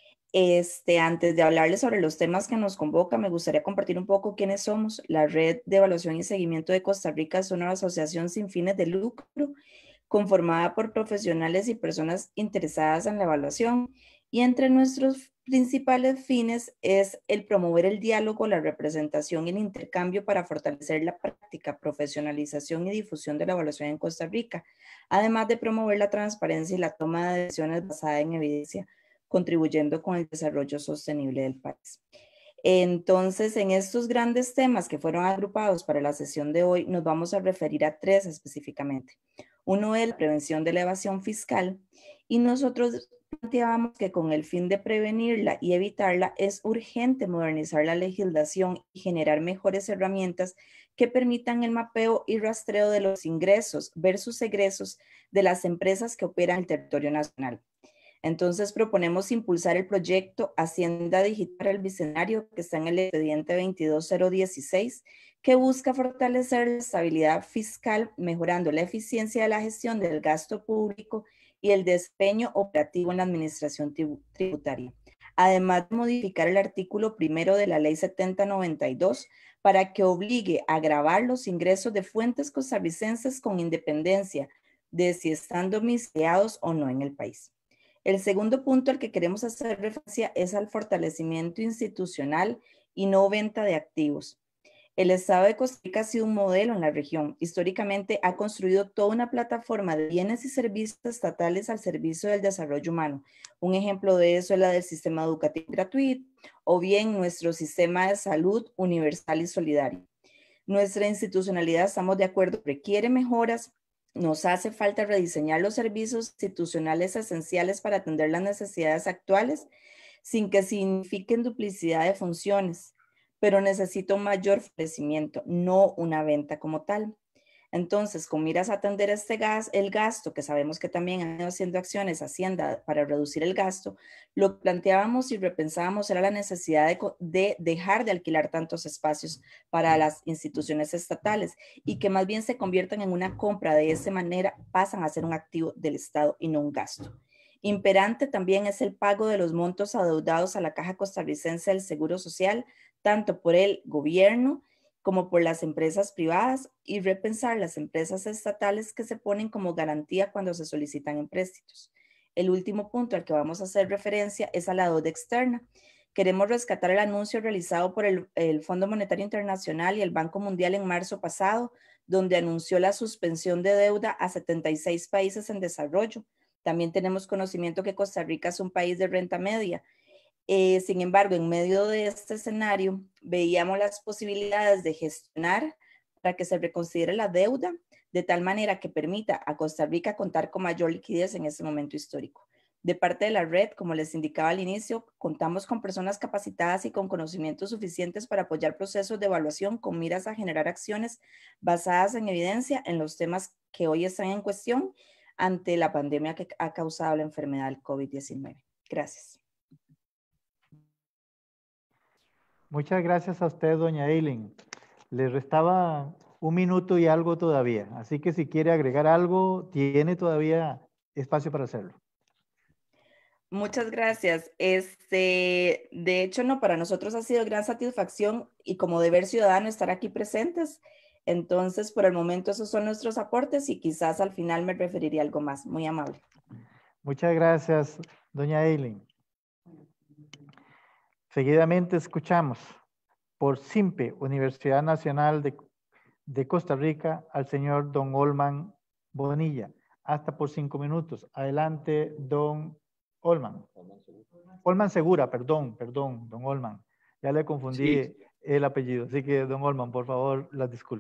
S7: Este, antes de hablarles sobre los temas que nos convoca, me gustaría compartir un poco quiénes somos. La Red de Evaluación y Seguimiento de Costa Rica es una asociación sin fines de lucro conformada por profesionales y personas interesadas en la evaluación, y entre nuestros principales fines es el promover el diálogo, la representación y el intercambio para fortalecer la práctica, profesionalización y difusión de la evaluación en Costa Rica, además de promover la transparencia y la toma de decisiones basada en evidencia, contribuyendo con el desarrollo sostenible del país. Entonces, en estos grandes temas que fueron agrupados para la sesión de hoy, nos vamos a referir a tres específicamente. Uno es la prevención de la evasión fiscal, y nosotros planteábamos que con el fin de prevenirla y evitarla es urgente modernizar la legislación y generar mejores herramientas que permitan el mapeo y rastreo de los ingresos versus egresos de las empresas que operan en el territorio nacional. Entonces proponemos impulsar el proyecto Hacienda Digital el Bicentenario, que está en el expediente veintidós cero dieciséis, que busca fortalecer la estabilidad fiscal, mejorando la eficiencia de la gestión del gasto público y el desempeño operativo en la administración tributaria. Además de modificar el artículo primero de la Ley setenta noventa y dos para que obligue a gravar los ingresos de fuentes costarricenses con independencia de si están domiciliados o no en el país. El segundo punto al que queremos hacer referencia es al fortalecimiento institucional y no venta de activos. El Estado de Costa Rica ha sido un modelo en la región. Históricamente ha construido toda una plataforma de bienes y servicios estatales al servicio del desarrollo humano. Un ejemplo de eso es la del sistema educativo gratuito o bien nuestro sistema de salud universal y solidario. Nuestra institucionalidad, estamos de acuerdo, requiere mejoras. Nos hace falta rediseñar los servicios institucionales esenciales para atender las necesidades actuales sin que signifiquen duplicidad de funciones, pero necesita un mayor fortalecimiento, no una venta como tal. Entonces, con miras a atender este gas, el gasto, que sabemos que también han ido haciendo acciones Hacienda para reducir el gasto, lo que planteábamos y repensábamos era la necesidad de, de dejar de alquilar tantos espacios para las instituciones estatales y que más bien se conviertan en una compra. De esa manera pasan a ser un activo del Estado y no un gasto. Imperante también es el pago de los montos adeudados a la Caja Costarricense del Seguro Social, tanto por el gobierno como por las empresas privadas, y repensar las empresas estatales que se ponen como garantía cuando se solicitan empréstitos. El último punto al que vamos a hacer referencia es a la deuda externa. Queremos rescatar el anuncio realizado por el, el Fondo Monetario Internacional y el Banco Mundial en marzo pasado, donde anunció la suspensión de deuda a setenta y seis países en desarrollo. También tenemos conocimiento que Costa Rica es un país de renta media. Eh, sin embargo, en medio de este escenario, veíamos las posibilidades de gestionar para que se reconsidere la deuda de tal manera que permita a Costa Rica contar con mayor liquidez en este momento histórico. De parte de la red, como les indicaba al inicio, contamos con personas capacitadas y con conocimientos suficientes para apoyar procesos de evaluación con miras a generar acciones basadas en evidencia en los temas que hoy están en cuestión ante la pandemia que ha causado la enfermedad del COVID diecinueve. Gracias.
S4: Muchas gracias a usted, doña Eileen. Le restaba un minuto y algo todavía, así que si quiere agregar algo, tiene todavía espacio para hacerlo.
S7: Muchas gracias. Este, de hecho, no, para nosotros ha sido gran satisfacción y como deber ciudadano estar aquí presentes. Entonces, por el momento, esos son nuestros aportes y quizás al final me referiría a algo más. Muy amable.
S4: Muchas gracias, doña Eileen. Seguidamente escuchamos por SIMPE, Universidad Nacional de, de Costa Rica, al señor don Olman Bonilla. Hasta por cinco minutos. Adelante, don Olman. Olman Segura, perdón, perdón, don Olman. Ya le confundí sí. el apellido. Así que, don Olman, por favor, las disculpas.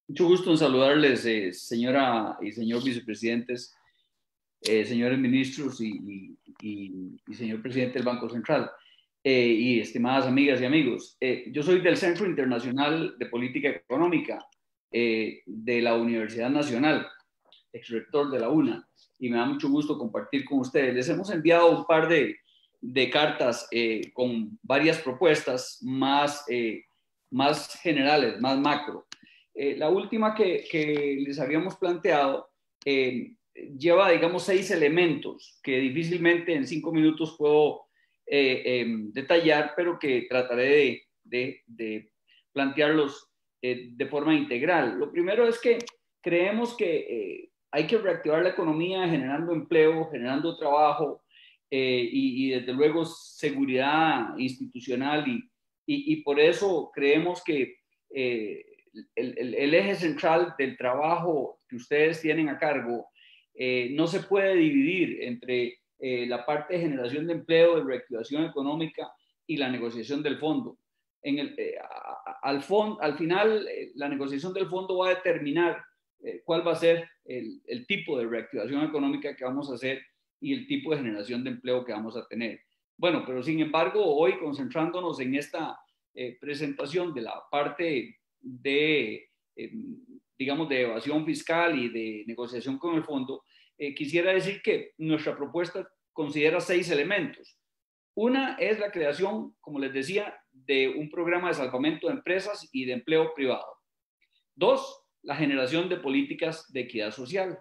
S8: Mucho gusto en saludarles, eh, señora y señor vicepresidentes, eh, señores ministros y, y, y, y señor presidente del Banco Central, eh, y estimadas amigas y amigos. Eh, yo soy del Centro Internacional de Política Económica eh, de la Universidad Nacional, exrector de la UNA, y me da mucho gusto compartir con ustedes. Les hemos enviado un par de, de cartas eh, con varias propuestas más, eh, más generales, más macro. Eh, la última que, que les habíamos planteado eh, lleva, digamos, seis elementos que difícilmente en cinco minutos puedo eh, eh, detallar, pero que trataré de, de, de plantearlos eh, de forma integral. Lo primero es que creemos que eh, hay que reactivar la economía generando empleo, generando trabajo eh, y, y desde luego seguridad institucional y, y, y por eso creemos que eh, el, el, el eje central del trabajo que ustedes tienen a cargo eh, no se puede dividir entre eh, la parte de generación de empleo, de reactivación económica y la negociación del fondo. En el, eh, a, al, fond, al final, eh, la negociación del fondo va a determinar eh, cuál va a ser el, el tipo de reactivación económica que vamos a hacer y el tipo de generación de empleo que vamos a tener. Bueno, pero sin embargo, hoy concentrándonos en esta eh, presentación de la parte de, eh, digamos, de evasión fiscal y de negociación con el fondo, eh, quisiera decir que nuestra propuesta considera seis elementos. Una es la creación, como les decía, de un programa de salvamento de empresas y de empleo privado. Dos, la generación de políticas de equidad social.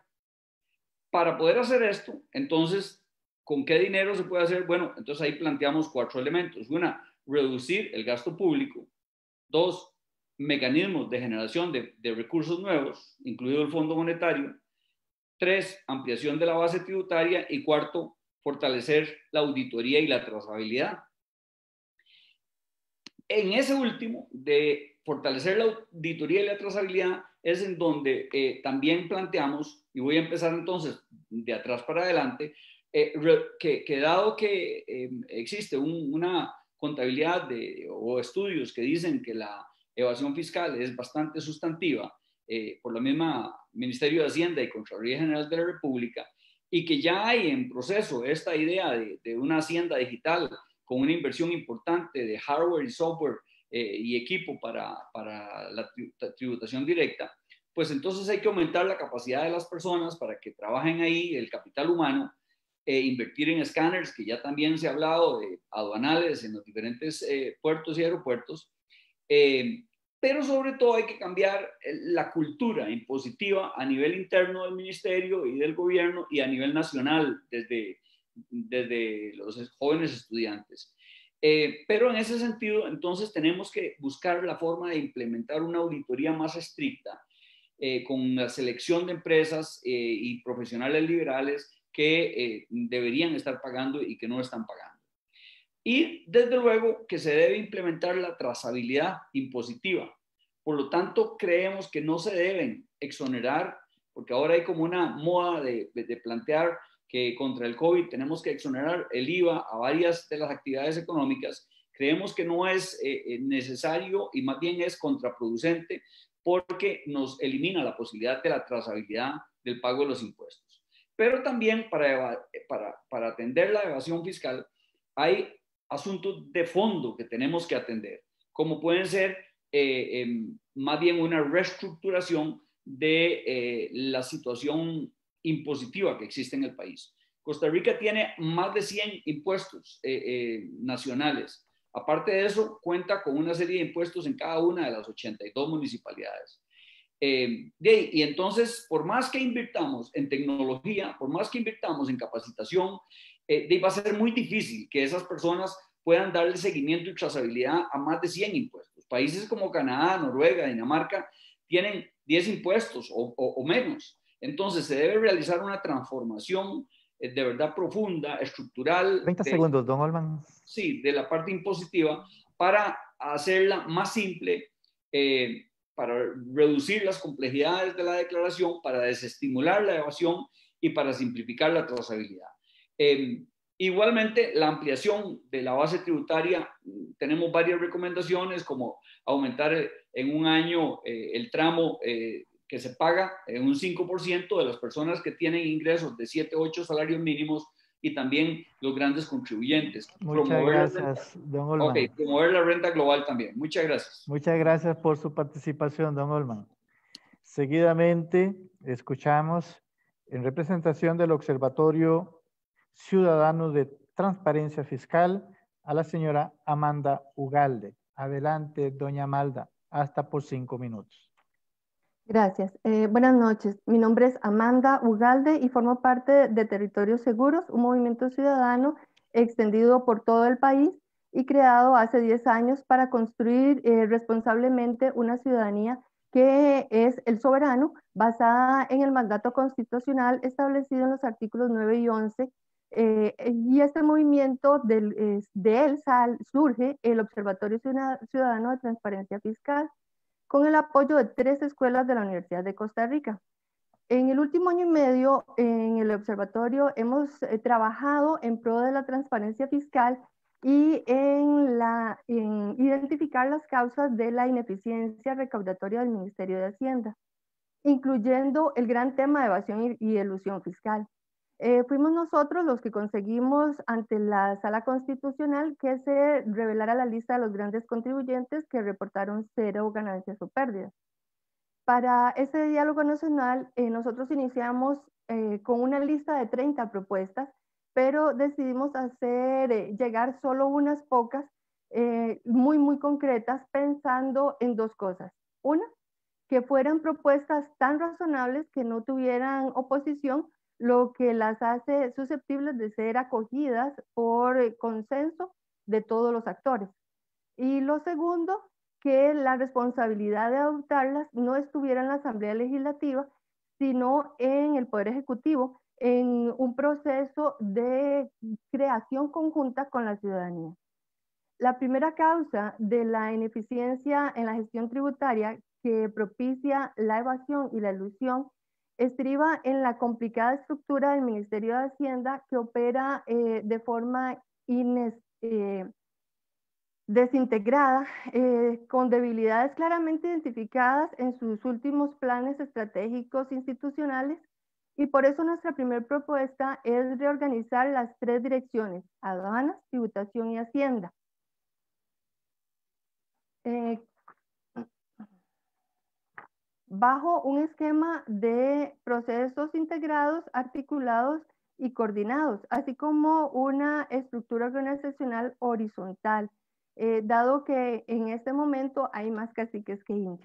S8: Para poder hacer esto, entonces, ¿con qué dinero se puede hacer? Bueno, entonces ahí planteamos cuatro elementos. Una, reducir el gasto público. Dos, mecanismos de generación de, de recursos nuevos, incluido el Fondo Monetario. Tres, ampliación de la base tributaria. Y cuarto, fortalecer la auditoría y la trazabilidad. En ese último, de fortalecer la auditoría y la trazabilidad, es en donde eh, también planteamos, y voy a empezar entonces de atrás para adelante, eh, que, que dado que eh, existe un, una contabilidad de, o estudios que dicen que la evasión fiscal es bastante sustantiva eh, por la misma Ministerio de Hacienda y Contraloría General de la República, y que ya hay en proceso esta idea de, de una hacienda digital con una inversión importante de hardware y software eh, y equipo para, para la tributación directa, pues entonces hay que aumentar la capacidad de las personas para que trabajen ahí, el capital humano, eh, invertir en escáneres, que ya también se ha hablado de aduanales en los diferentes eh, puertos y aeropuertos, eh, pero sobre todo hay que cambiar la cultura impositiva a nivel interno del ministerio y del gobierno y a nivel nacional desde, desde los jóvenes estudiantes. Eh, pero en ese sentido, entonces tenemos que buscar la forma de implementar una auditoría más estricta eh, con la selección de empresas eh, y profesionales liberales que eh, deberían estar pagando y que no están pagando. Y desde luego que se debe implementar la trazabilidad impositiva. Por lo tanto, creemos que no se deben exonerar, porque ahora hay como una moda de, de plantear que contra el COVID tenemos que exonerar el I V A a varias de las actividades económicas. Creemos que no es eh, necesario y más bien es contraproducente porque nos elimina la posibilidad de la trazabilidad del pago de los impuestos. Pero también para, para, para atender la evasión fiscal hay asuntos de fondo que tenemos que atender, como pueden ser eh, eh, más bien una reestructuración de eh, la situación impositiva que existe en el país. Costa Rica tiene más de cien impuestos eh, eh, nacionales. Aparte de eso, cuenta con una serie de impuestos en cada una de las ochenta y dos municipalidades. Eh, de, y entonces, por más que invirtamos en tecnología, por más que invirtamos en capacitación, eh, de, va a ser muy difícil que esas personas puedan darle seguimiento y trazabilidad a más de cien impuestos. Países como Canadá, Noruega, Dinamarca tienen diez impuestos o, o, o menos. Entonces, se debe realizar una transformación eh, de verdad profunda, estructural.
S4: treinta
S8: de,
S4: segundos, don Olman.
S8: Sí, de la parte impositiva para hacerla más simple, eh, para reducir las complejidades de la declaración, para desestimular la evasión y para simplificar la trazabilidad. Eh, Igualmente, la ampliación de la base tributaria, tenemos varias recomendaciones como aumentar en un año eh, el tramo eh, que se paga en un cinco por ciento de las personas que tienen ingresos de siete, ocho salarios mínimos y también los grandes contribuyentes.
S4: Muchas
S8: promover
S4: gracias,
S8: renta,
S4: don Olman.
S8: Ok, promover la renta global también. Muchas gracias.
S4: Muchas gracias por su participación, don Olman. Seguidamente, escuchamos en representación del Observatorio Ciudadano de Transparencia Fiscal a la señora Amanda Ugalde. Adelante, doña Amalda, hasta por cinco minutos.
S9: Gracias. Eh, buenas noches. Mi nombre es Amanda Ugalde y formo parte de Territorios Seguros, un movimiento ciudadano extendido por todo el país y creado hace diez años para construir eh, responsablemente una ciudadanía que es el soberano, basada en el mandato constitucional establecido en los artículos nueve y once. Eh, y este movimiento, del, eh, de él sal, surge el Observatorio Ciudadano de Transparencia Fiscal, con el apoyo de tres escuelas de la Universidad de Costa Rica. En el último año y medio, en el observatorio, hemos eh, trabajado en pro de la transparencia fiscal y en, la, en identificar las causas de la ineficiencia recaudatoria del Ministerio de Hacienda, incluyendo el gran tema de evasión y, y elusión fiscal. Eh, fuimos nosotros los que conseguimos ante la Sala Constitucional que se revelara la lista de los grandes contribuyentes que reportaron cero ganancias o pérdidas. Para ese diálogo nacional, eh, nosotros iniciamos eh, con una lista de treinta propuestas, pero decidimos hacer eh, llegar solo unas pocas, eh, muy, muy concretas, pensando en dos cosas. Una, que fueran propuestas tan razonables que no tuvieran oposición, lo que las hace susceptibles de ser acogidas por eh, consenso de todos los actores. Y lo segundo, que la responsabilidad de adoptarlas no estuviera en la Asamblea Legislativa, sino en el Poder Ejecutivo, en un proceso de creación conjunta con la ciudadanía. La primera causa de la ineficiencia en la gestión tributaria que propicia la evasión y la elusión estriba en la complicada estructura del Ministerio de Hacienda que opera eh, de forma ines, eh, desintegrada, eh, con debilidades claramente identificadas en sus últimos planes estratégicos institucionales, y por eso nuestra primera propuesta es reorganizar las tres direcciones: aduanas, tributación y hacienda. Eh, bajo un esquema de procesos integrados, articulados y coordinados, así como una estructura organizacional horizontal, eh, dado que en este momento hay más caciques que indios.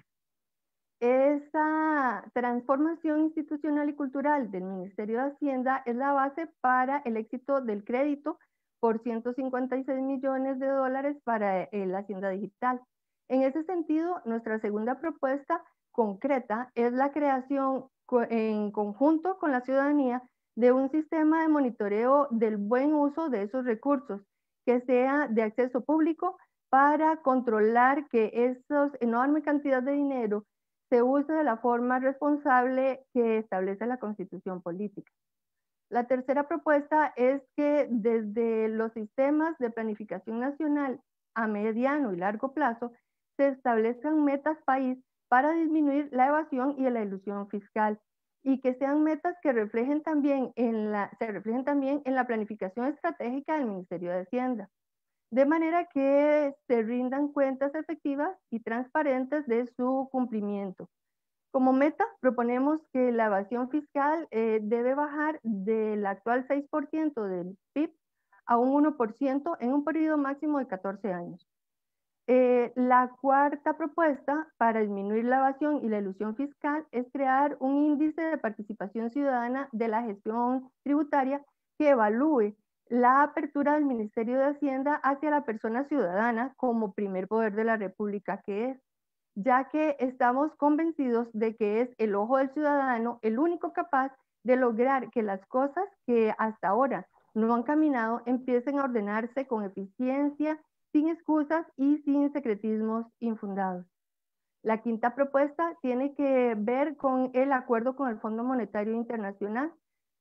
S9: Esa transformación institucional y cultural del Ministerio de Hacienda es la base para el éxito del crédito por ciento cincuenta y seis millones de dólares para eh, la Hacienda Digital. En ese sentido, nuestra segunda propuesta concreta es la creación en conjunto con la ciudadanía de un sistema de monitoreo del buen uso de esos recursos que sea de acceso público para controlar que esa enorme cantidad de dinero se use de la forma responsable que establece la Constitución Política. La tercera propuesta es que desde los sistemas de planificación nacional a mediano y largo plazo se establezcan metas país para disminuir la evasión y la elusión fiscal, y que sean metas que reflejen también en la, se reflejen también en la planificación estratégica del Ministerio de Hacienda, de manera que se rindan cuentas efectivas y transparentes de su cumplimiento. Como meta, proponemos que la evasión fiscal eh, debe bajar del actual seis por ciento del P I B a un uno por ciento en un periodo máximo de catorce años. Eh, la cuarta propuesta para disminuir la evasión y la elusión fiscal es crear un índice de participación ciudadana de la gestión tributaria que evalúe la apertura del Ministerio de Hacienda hacia la persona ciudadana como primer poder de la República que es, ya que estamos convencidos de que es el ojo del ciudadano el único capaz de lograr que las cosas que hasta ahora no han caminado empiecen a ordenarse con eficiencia, sin excusas y sin secretismos infundados. La quinta propuesta tiene que ver con el acuerdo con el Fondo Monetario Internacional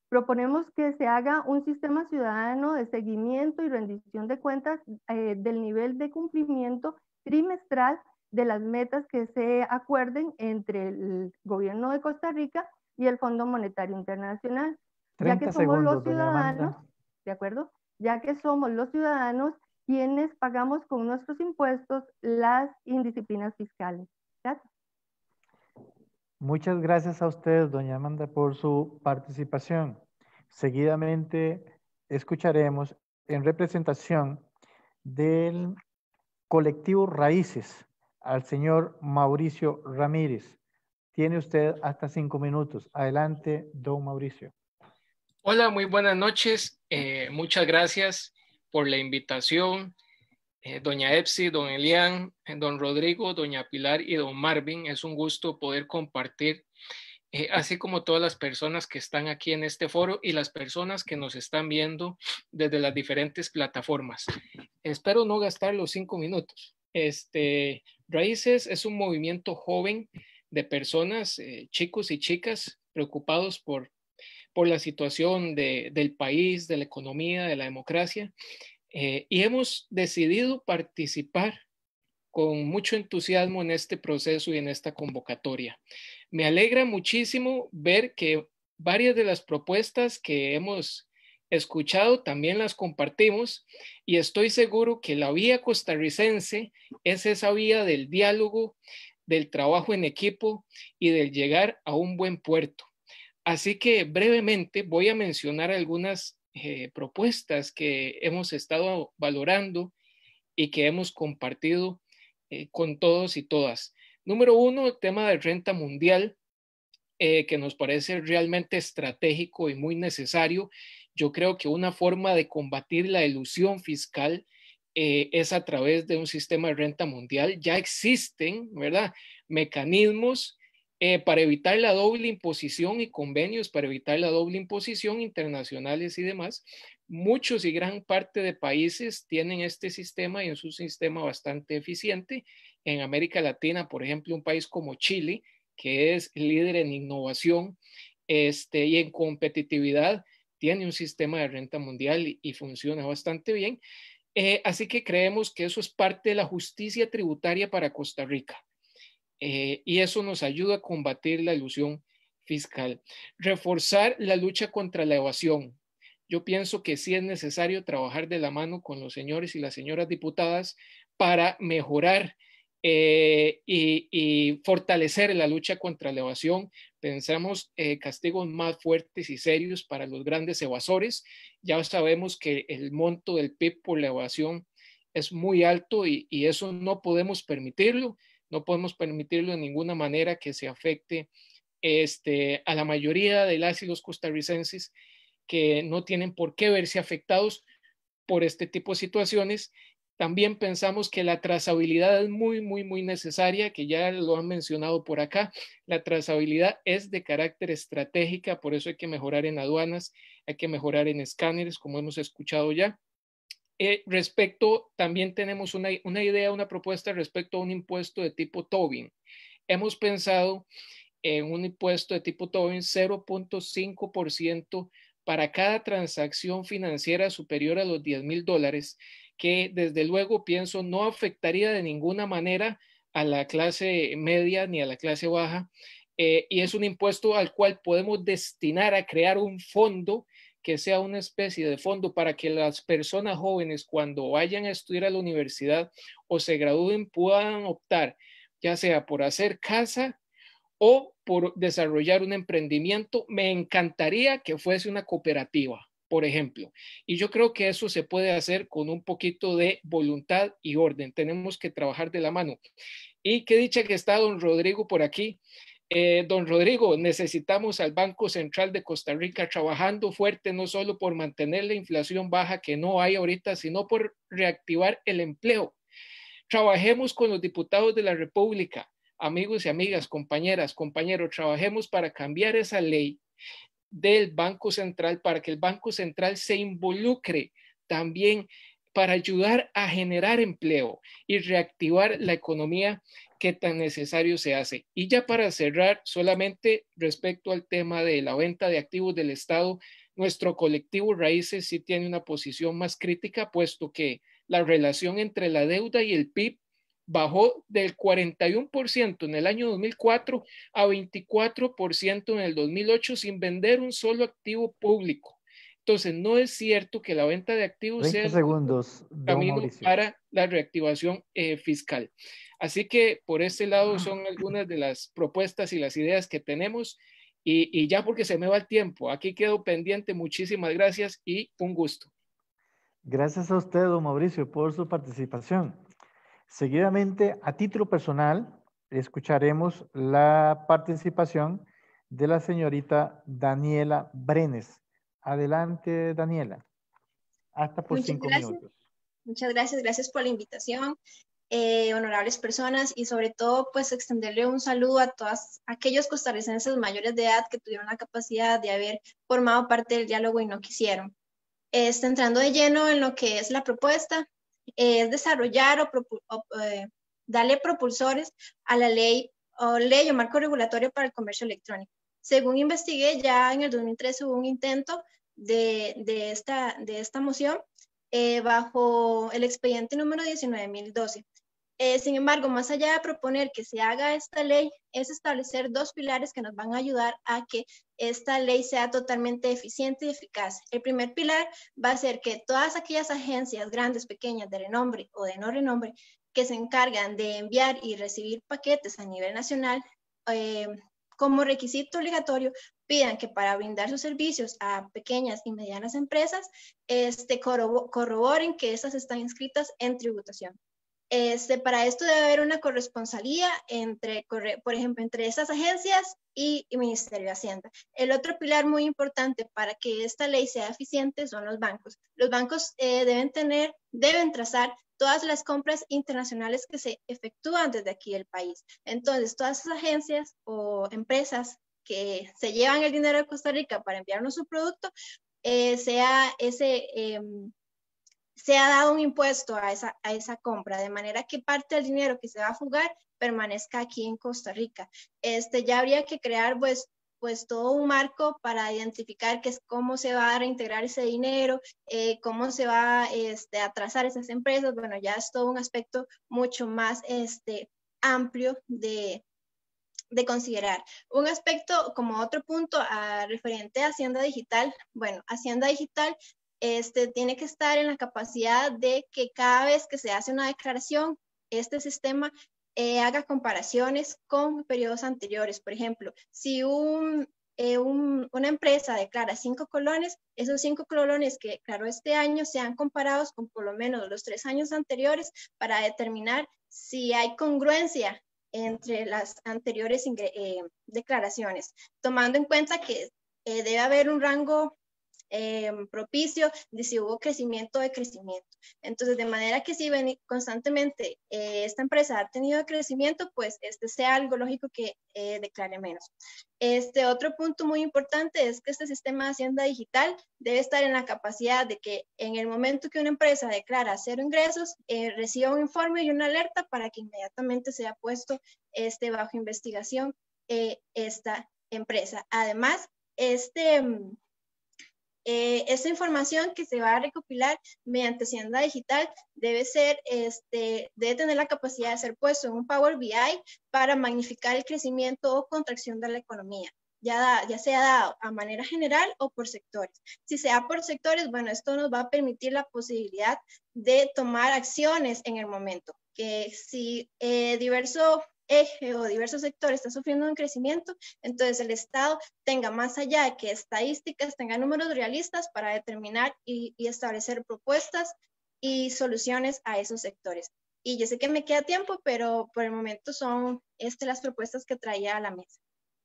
S9: Proponemos que se haga un sistema ciudadano de seguimiento y rendición de cuentas eh, del nivel de cumplimiento trimestral de las metas que se acuerden entre el gobierno de Costa Rica y el Fondo Monetario Internacional, ya que somos los ciudadanos, ¿de acuerdo? Ya que somos los ciudadanos quienes pagamos con nuestros impuestos las indisciplinas fiscales. Gracias.
S4: Muchas gracias a usted, doña Amanda, por su participación. Seguidamente escucharemos en representación del colectivo Raíces al señor Mauricio Ramírez. Tiene usted hasta cinco minutos. Adelante, don Mauricio.
S10: Hola, muy buenas noches. Eh, muchas gracias por la invitación. Eh, doña Epsi, don Elian, eh, don Rodrigo, doña Pilar y don Marvin. Es un gusto poder compartir, eh, así como todas las personas que están aquí en este foro y las personas que nos están viendo desde las diferentes plataformas. Espero no gastar los cinco minutos. Este, Raíces es un movimiento joven de personas, eh, chicos y chicas preocupados por, por la situación de, del país, de la economía, de la democracia. Eh, y hemos decidido participar con mucho entusiasmo en este proceso y en esta convocatoria. Me alegra muchísimo ver que varias de las propuestas que hemos escuchado también las compartimos y estoy seguro que la vía costarricense es esa vía del diálogo, del trabajo en equipo y del llegar a un buen puerto. Así que brevemente voy a mencionar algunas Eh, propuestas que hemos estado valorando y que hemos compartido eh, con todos y todas. Número uno, el tema de renta mundial, eh, que nos parece realmente estratégico y muy necesario. Yo creo que una forma de combatir la elusión fiscal eh, es a través de un sistema de renta mundial. Ya existen, ¿verdad?, mecanismos Eh, para evitar la doble imposición y convenios para evitar la doble imposición internacionales y demás. Muchos y gran parte de países tienen este sistema y es un sistema bastante eficiente. En América Latina, por ejemplo, un país como Chile, que es líder en innovación este, y en competitividad, tiene un sistema de renta mundial y, y funciona bastante bien. Eh, así que creemos que eso es parte de la justicia tributaria para Costa Rica. Eh, y eso nos ayuda a combatir la elusión fiscal. Reforzar la lucha contra la evasión. Yo pienso que sí es necesario trabajar de la mano con los señores y las señoras diputadas para mejorar eh, y, y fortalecer la lucha contra la evasión. Pensamos eh, castigos más fuertes y serios para los grandes evasores. Ya sabemos que el monto del P I B por la evasión es muy alto y, y eso no podemos permitirlo. No podemos permitirlo de ninguna manera que se afecte este, a la mayoría de las y los costarricenses que no tienen por qué verse afectados por este tipo de situaciones. También pensamos que la trazabilidad es muy, muy, muy necesaria, que ya lo han mencionado por acá. La trazabilidad es de carácter estratégica, por eso hay que mejorar en aduanas, hay que mejorar en escáneres, como hemos escuchado ya. Eh, respecto, también tenemos una, una idea, una propuesta respecto a un impuesto de tipo Tobin. Hemos pensado en un impuesto de tipo Tobin cero punto cinco por ciento para cada transacción financiera superior a los diez mil dólares, que desde luego pienso no afectaría de ninguna manera a la clase media ni a la clase baja, eh, y es un impuesto al cual podemos destinar a crear un fondo que sea una especie de fondo para que las personas jóvenes cuando vayan a estudiar a la universidad o se gradúen puedan optar ya sea por hacer casa o por desarrollar un emprendimiento. Me encantaría que fuese una cooperativa, por ejemplo, y yo creo que eso se puede hacer con un poquito de voluntad y orden. Tenemos que trabajar de la mano. Y qué dicha que está don Rodrigo por aquí. Eh, don Rodrigo, necesitamos al Banco Central de Costa Rica trabajando fuerte, no solo por mantener la inflación baja que no hay ahorita, sino por reactivar el empleo. Trabajemos con los diputados de la República, amigos y amigas, compañeras, compañeros, trabajemos para cambiar esa ley del Banco Central, para que el Banco Central se involucre también para ayudar a generar empleo y reactivar la economía qué tan necesario se hace. Y ya para cerrar, solamente respecto al tema de la venta de activos del Estado, nuestro colectivo Raíces sí tiene una posición más crítica, puesto que la relación entre la deuda y el P I B bajó del cuarenta y uno por ciento en el año dos mil cuatro a veinticuatro por ciento en el dos mil ocho sin vender un solo activo público. Entonces, no es cierto que la venta de activos sea el
S4: segundos,
S10: camino
S4: Mauricio.
S10: para la reactivación eh, fiscal. Así que por este lado son algunas de las propuestas y las ideas que tenemos. Y, y ya porque se me va el tiempo, aquí quedo pendiente. Muchísimas gracias y un gusto.
S4: Gracias a usted, don Mauricio, por su participación. Seguidamente, a título personal, escucharemos la participación de la señorita Daniela Brenes. Adelante, Daniela. Hasta por
S11: Muchas
S4: cinco
S11: gracias.
S4: minutos.
S11: Muchas gracias, gracias por la invitación, eh, honorables personas, y sobre todo, pues, extenderle un saludo a todos aquellos costarricenses mayores de edad que tuvieron la capacidad de haber formado parte del diálogo y no quisieron. Este, entrando de lleno en lo que es la propuesta, eh, es desarrollar o, o eh, darle propulsores a la ley o ley o marco regulatorio para el comercio electrónico. Según investigué, ya en el dos mil trece hubo un intento de, de, esta, de esta moción eh, bajo el expediente número diecinueve mil doce. Eh, sin embargo, más allá de proponer que se haga esta ley, es establecer dos pilares que nos van a ayudar a que esta ley sea totalmente eficiente y eficaz. El primer pilar va a ser que todas aquellas agencias grandes, pequeñas, de renombre o de no renombre, que se encargan de enviar y recibir paquetes a nivel nacional, eh, como requisito obligatorio, pidan que para brindar sus servicios a pequeñas y medianas empresas, este, corroboren que estas están inscritas en tributación. Este, para esto debe haber una corresponsalía entre, por ejemplo, entre esas agencias y el Ministerio de Hacienda. El otro pilar muy importante para que esta ley sea eficiente son los bancos. Los bancos eh, deben tener, deben trazar todas las compras internacionales que se efectúan desde aquí del país. Entonces, todas esas agencias o empresas que se llevan el dinero de Costa Rica para enviarnos su producto, eh, sea ese... Eh, se ha dado un impuesto a esa, a esa compra, de manera que parte del dinero que se va a fugar permanezca aquí en Costa Rica. Este, ya habría que crear pues, pues todo un marco para identificar qué es, cómo se va a reintegrar ese dinero, eh, cómo se va este, a trazar esas empresas. Bueno, ya es todo un aspecto mucho más este, amplio de, de considerar. Un aspecto como otro punto a, referente a Hacienda Digital. Bueno, Hacienda Digital Este, tiene que estar en la capacidad de que cada vez que se hace una declaración, este sistema eh, haga comparaciones con periodos anteriores. Por ejemplo, si un, eh, un, una empresa declara cinco colones, esos cinco colones que declaró este año sean comparados con por lo menos los tres años anteriores para determinar si hay congruencia entre las anteriores eh, declaraciones, tomando en cuenta que eh, debe haber un rango Eh, propicio de si hubo crecimiento de crecimiento. Entonces, de manera que si ven constantemente eh, esta empresa ha tenido crecimiento, pues este sea algo lógico que eh, declare menos. Este otro punto muy importante es que este sistema de Hacienda Digital debe estar en la capacidad de que en el momento que una empresa declara cero ingresos, eh, reciba un informe y una alerta para que inmediatamente sea puesto este, bajo investigación eh, esta empresa. Además, este... Eh, esta información que se va a recopilar mediante Hacienda Digital debe ser, este, debe tener la capacidad de ser puesto en un Power B I para magnificar el crecimiento o contracción de la economía, ya, da, ya sea dado a manera general o por sectores. Si se da por sectores, bueno, esto nos va a permitir la posibilidad de tomar acciones en el momento, que si eh, diverso eje o diversos sectores está sufriendo un crecimiento, entonces el Estado tenga más allá de que estadísticas, tenga números realistas para determinar y, y establecer propuestas y soluciones a esos sectores. Y yo sé que me queda tiempo, pero por el momento son este, las propuestas que traía a la mesa.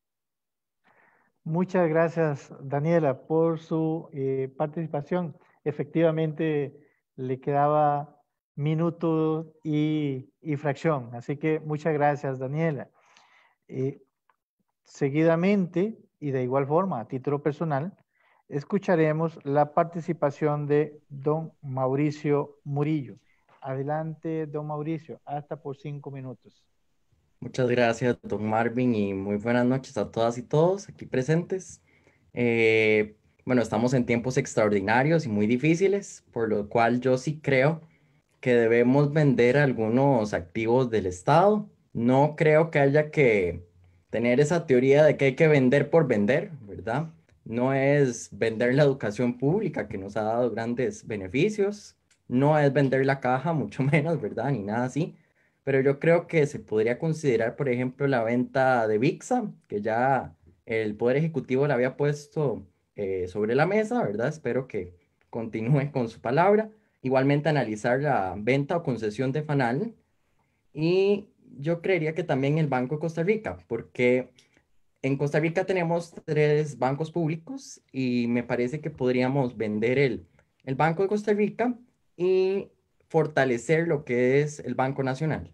S4: Muchas gracias, Daniela, por su eh, participación. Efectivamente, le quedaba minuto y, y fracción. Así que muchas gracias, Daniela. Eh, seguidamente, y de igual forma, a título personal, escucharemos la participación de don Mauricio Murillo. Adelante, don Mauricio, hasta por cinco minutos.
S12: Muchas gracias, don Marvin, y muy buenas noches a todas y todos aquí presentes. Eh, bueno, estamos en tiempos extraordinarios y muy difíciles, por lo cual yo sí creo que debemos vender algunos activos del Estado. No creo que haya que tener esa teoría de que hay que vender por vender, ¿verdad? No es vender la educación pública que nos ha dado grandes beneficios, no es vender la caja, mucho menos, ¿verdad? Ni nada así. Pero yo creo que se podría considerar, por ejemplo, la venta de VIXA, que ya el Poder Ejecutivo la había puesto eh, sobre la mesa, ¿verdad? Espero que continúe con su palabra. Igualmente analizar la venta o concesión de Fanal. Y yo creería que también el Banco de Costa Rica, porque en Costa Rica tenemos tres bancos públicos y me parece que podríamos vender el, el Banco de Costa Rica y fortalecer lo que es el Banco Nacional.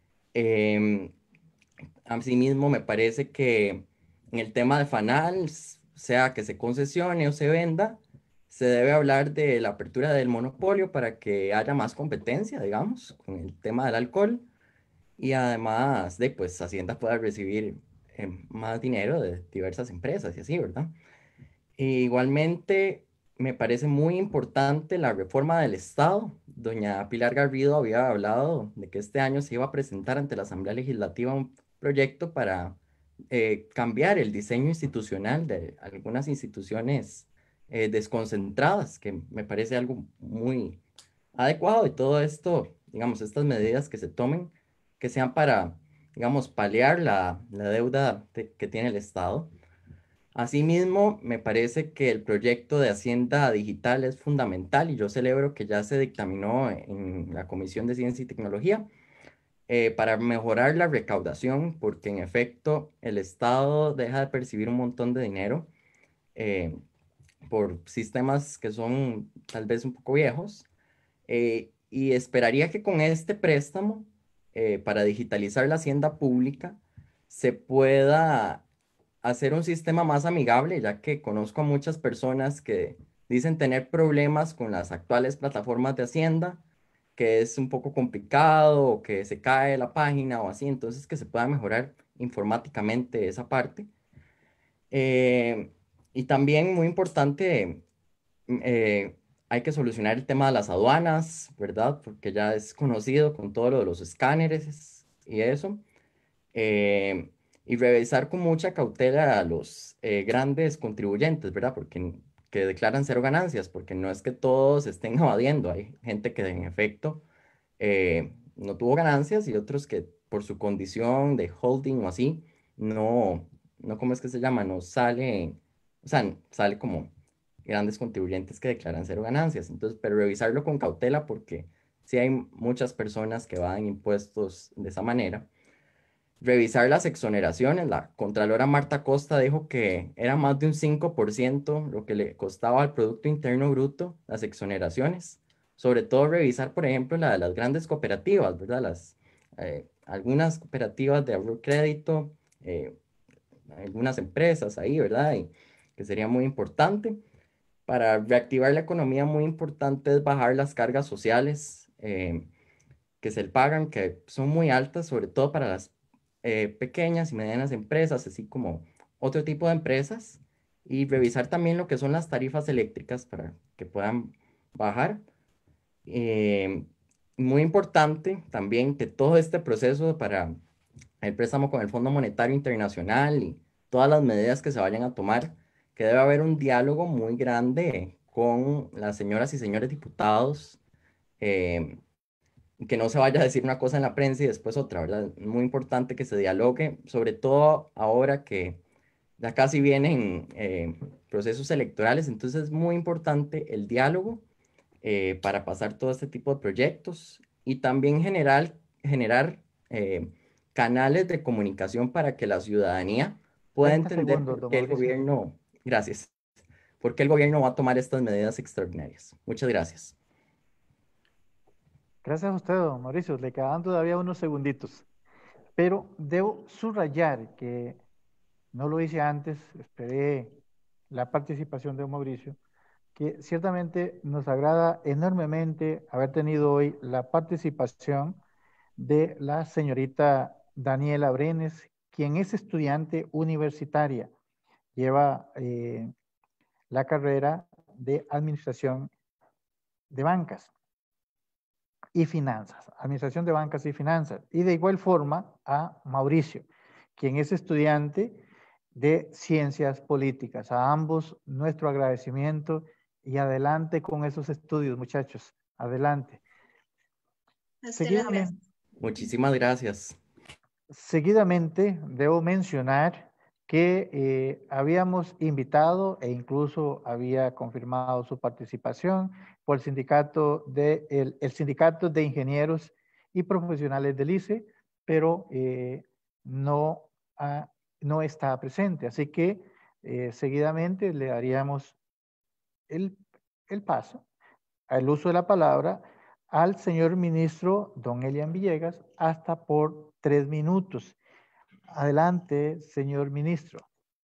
S12: Em, Asimismo, me parece que en el tema de Fanal, sea que se concesione o se venda, se debe hablar de la apertura del monopolio para que haya más competencia, digamos, con el tema del alcohol y además de, pues, Hacienda pueda recibir eh, más dinero de diversas empresas y así, ¿verdad? E igualmente, me parece muy importante la reforma del Estado. Doña Pilar Garrido había hablado de que este año se iba a presentar ante la Asamblea Legislativa un proyecto para eh, cambiar el diseño institucional de algunas instituciones eh, desconcentradas, que me parece algo muy adecuado y todo esto, digamos, estas medidas que se tomen, que sean para, digamos, paliar la, la deuda de- que tiene el Estado. Asimismo, me parece que el proyecto de Hacienda Digital es fundamental y yo celebro que ya se dictaminó en la Comisión de Ciencia y Tecnología eh, para mejorar la recaudación, porque en efecto el Estado deja de percibir un montón de dinero eh, por sistemas que son tal vez un poco viejos eh, y esperaría que con este préstamo eh, para digitalizar la hacienda pública se pueda hacer un sistema más amigable, ya que conozco a muchas personas que dicen tener problemas con las actuales plataformas de Hacienda, que es un poco complicado o que se cae la página o así, entonces que se pueda mejorar informáticamente esa parte. Eh, y también muy importante, mm, eh, hay que solucionar el tema de las aduanas, ¿verdad? Porque ya es conocido con todo lo de los escáneres y eso. Eh, y revisar con mucha cautela a los eh, grandes contribuyentes, ¿verdad? Porque que declaran cero ganancias, porque no es que todos estén evadiendo. Hay gente que en efecto eh, no tuvo ganancias y otros que por su condición de holding o así, no, no, ¿cómo es que se llama? No sale, o sea, sale como grandes contribuyentes que declaran cero ganancias. Entonces, pero revisarlo con cautela porque sí hay muchas personas que evaden impuestos de esa manera. Revisar las exoneraciones. La Contralora Marta Costa dijo que era más de un cinco por ciento lo que le costaba al Producto Interno Bruto las exoneraciones. Sobre todo revisar, por ejemplo, la de las grandes cooperativas, ¿verdad? Las, eh, algunas cooperativas de ahorro y crédito, eh, algunas empresas ahí, ¿verdad? Y que sería muy importante. Para reactivar la economía, muy importante es bajar las cargas sociales. eh, que se pagan, que son muy altas, sobre todo para las eh, pequeñas y medianas empresas, así como otro tipo de empresas, y revisar también lo que son las tarifas eléctricas para que puedan bajar. Eh, Muy importante también que todo este proceso para el préstamo con el Fondo Monetario Internacional y todas las medidas que se vayan a tomar, que debe haber un diálogo muy grande con las señoras y señores diputados, eh, que no se vaya a decir una cosa en la prensa y después otra, ¿verdad? Muy importante que se dialogue, sobre todo ahora que ya casi vienen eh, procesos electorales, entonces es muy importante el diálogo eh, para pasar todo este tipo de proyectos y también generar, generar eh, canales de comunicación para que la ciudadanía pueda
S4: treinta
S12: entender
S4: segundos,
S12: por
S4: don
S12: qué el
S4: Mauricio.
S12: gobierno, gracias, por qué el gobierno va a tomar estas medidas extraordinarias. Muchas gracias.
S4: Gracias a usted, don Mauricio. Le quedan todavía unos segunditos. Pero debo subrayar que no lo hice antes, esperé la participación de don Mauricio, que ciertamente nos agrada enormemente haber tenido hoy la participación de la señorita Daniela Brenes, quien es estudiante universitaria. Lleva eh, la carrera de Administración de Bancas y Finanzas. Administración de Bancas y Finanzas. Y de igual forma a Mauricio, quien es estudiante de Ciencias Políticas. A ambos nuestro agradecimiento y adelante con esos estudios, muchachos. Adelante.
S12: Seguidamente, muchísimas gracias.
S4: Seguidamente, debo mencionar que eh, habíamos invitado e incluso había confirmado su participación por el sindicato de, el, el sindicato de Ingenieros y Profesionales del I C E, pero eh, no, ha, no está presente. Así que eh, seguidamente le daríamos el, el paso al uso de la palabra al señor ministro don Elian Villegas hasta por tres minutos. Adelante, señor ministro.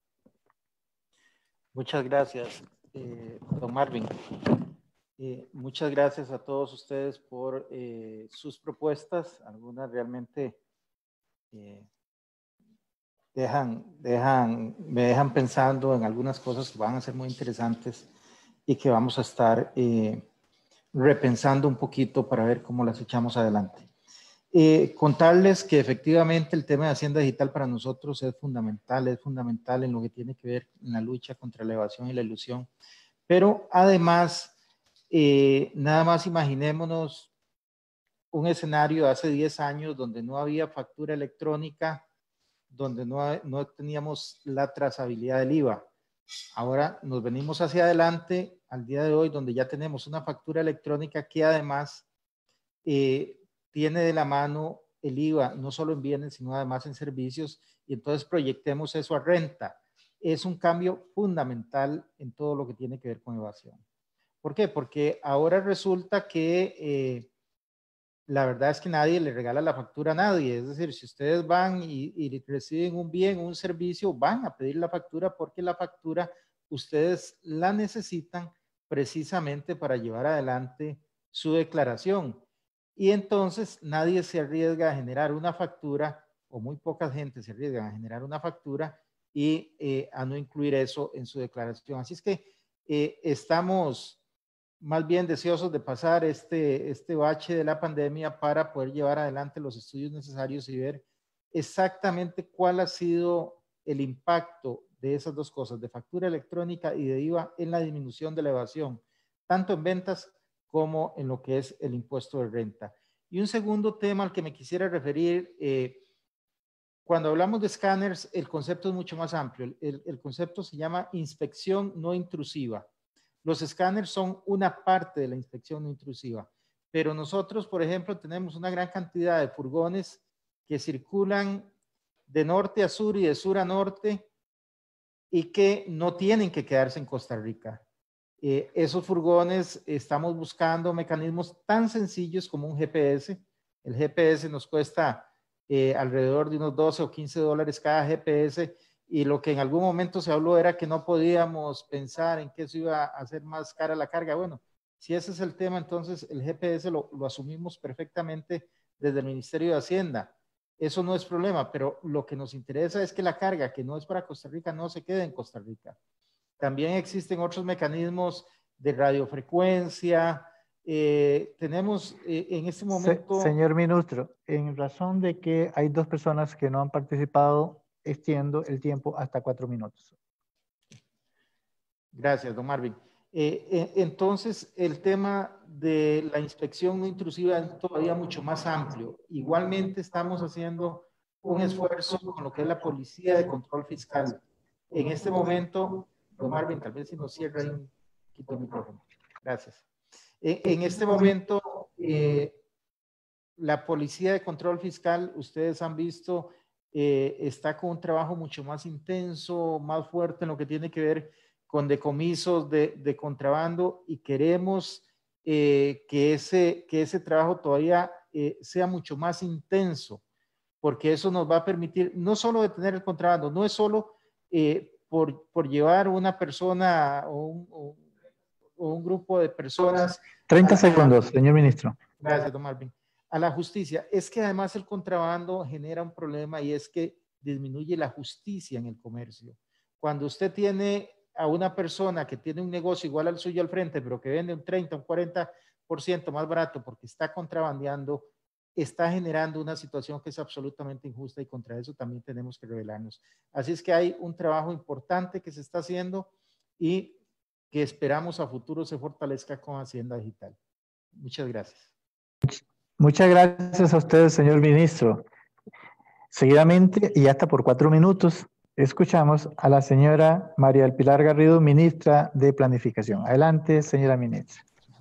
S2: Muchas gracias, eh, don Marvin. Eh, muchas gracias a todos ustedes por eh, sus propuestas. Algunas realmente eh, dejan, dejan, me dejan pensando en algunas cosas que van a ser muy interesantes y que vamos a estar eh, repensando un poquito para ver cómo las echamos adelante. Eh, contarles que efectivamente el tema de Hacienda Digital para nosotros es fundamental, es fundamental en lo que tiene que ver en la lucha contra la evasión y la ilusión, pero además, eh, nada más imaginémonos un escenario de hace diez años donde no había factura electrónica, donde no, no teníamos la trazabilidad del I V A. Ahora nos venimos hacia adelante al día de hoy donde ya tenemos una factura electrónica que además eh, tiene de la mano el I V A, no solo en bienes, sino además en servicios, y entonces proyectemos eso a renta. Es un cambio fundamental en todo lo que tiene que ver con evasión. ¿Por qué? Porque ahora resulta que eh, la verdad es que nadie le regala la factura a nadie. Es decir, si ustedes van y, y reciben un bien, un servicio, van a pedir la factura porque la factura ustedes la necesitan precisamente para llevar adelante su declaración. Y entonces nadie se arriesga a generar una factura, o muy poca gente se arriesga a generar una factura y eh, a no incluir eso en su declaración. Así es que eh, estamos más bien deseosos de pasar este, este bache de la pandemia para poder llevar adelante los estudios necesarios y ver exactamente cuál ha sido el impacto de esas dos cosas, de factura electrónica y de I V A en la disminución de la evasión, tanto en ventas como en lo que es el impuesto de renta. Y un segundo tema al que me quisiera referir, eh, cuando hablamos de escáneres, el concepto es mucho más amplio. El, el concepto se llama inspección no intrusiva. Los escáneres son una parte de la inspección no intrusiva, pero nosotros, por ejemplo, tenemos una gran cantidad de furgones que circulan de norte a sur y de sur a norte y que no tienen que quedarse en Costa Rica. Eh, esos furgones estamos buscando mecanismos tan sencillos como un G P S. El G P S nos cuesta eh, alrededor de unos doce o quince dólares cada G P S y lo que en algún momento se habló era que no podíamos pensar en que eso iba a hacer más cara la carga. Bueno, si ese es el tema, entonces el G P S lo, lo asumimos perfectamente desde el Ministerio de Hacienda. Eso no es problema, pero lo que nos interesa es que la carga que no es para Costa Rica no se quede en Costa Rica. También existen otros mecanismos de radiofrecuencia. Eh, tenemos eh, en este momento...
S4: Se, señor ministro, en razón de que hay dos personas que no han participado, extiendo el tiempo hasta cuatro minutos.
S2: Gracias, don Marvin. Eh, eh, entonces, el tema de la inspección no intrusiva es todavía mucho más amplio. Igualmente estamos haciendo un esfuerzo con lo que es la Policía de Control Fiscal. En este momento... Don Marvin, tal vez si nos cierra ahí un poquito el micrófono. Gracias. En, en este momento, eh, la Policía de Control Fiscal, ustedes han visto, eh, está con un trabajo mucho más intenso, más fuerte en lo que tiene que ver con decomisos de, de contrabando y queremos eh, que, ese, que ese trabajo todavía eh, sea mucho más intenso, porque eso nos va a permitir no solo detener el contrabando, no es solo... Eh, Por, por llevar una persona o un, o, o un grupo de personas.
S4: treinta segundos, señor ministro.
S2: Gracias, don Marvin. a la justicia. Es que además el contrabando genera un problema y es que disminuye la justicia en el comercio. Cuando usted tiene a una persona que tiene un negocio igual al suyo al frente, pero que vende un treinta, un cuarenta por ciento más barato porque está contrabandeando, está generando una situación que es absolutamente injusta y contra eso también tenemos que rebelarnos. Así es que hay un trabajo importante que se está haciendo y que esperamos a futuro se fortalezca con Hacienda Digital. Muchas gracias.
S4: Muchas gracias a ustedes, señor ministro. Seguidamente, y hasta por cuatro minutos, escuchamos a la señora María del Pilar Garrido, ministra de Planificación. Adelante, señora ministra.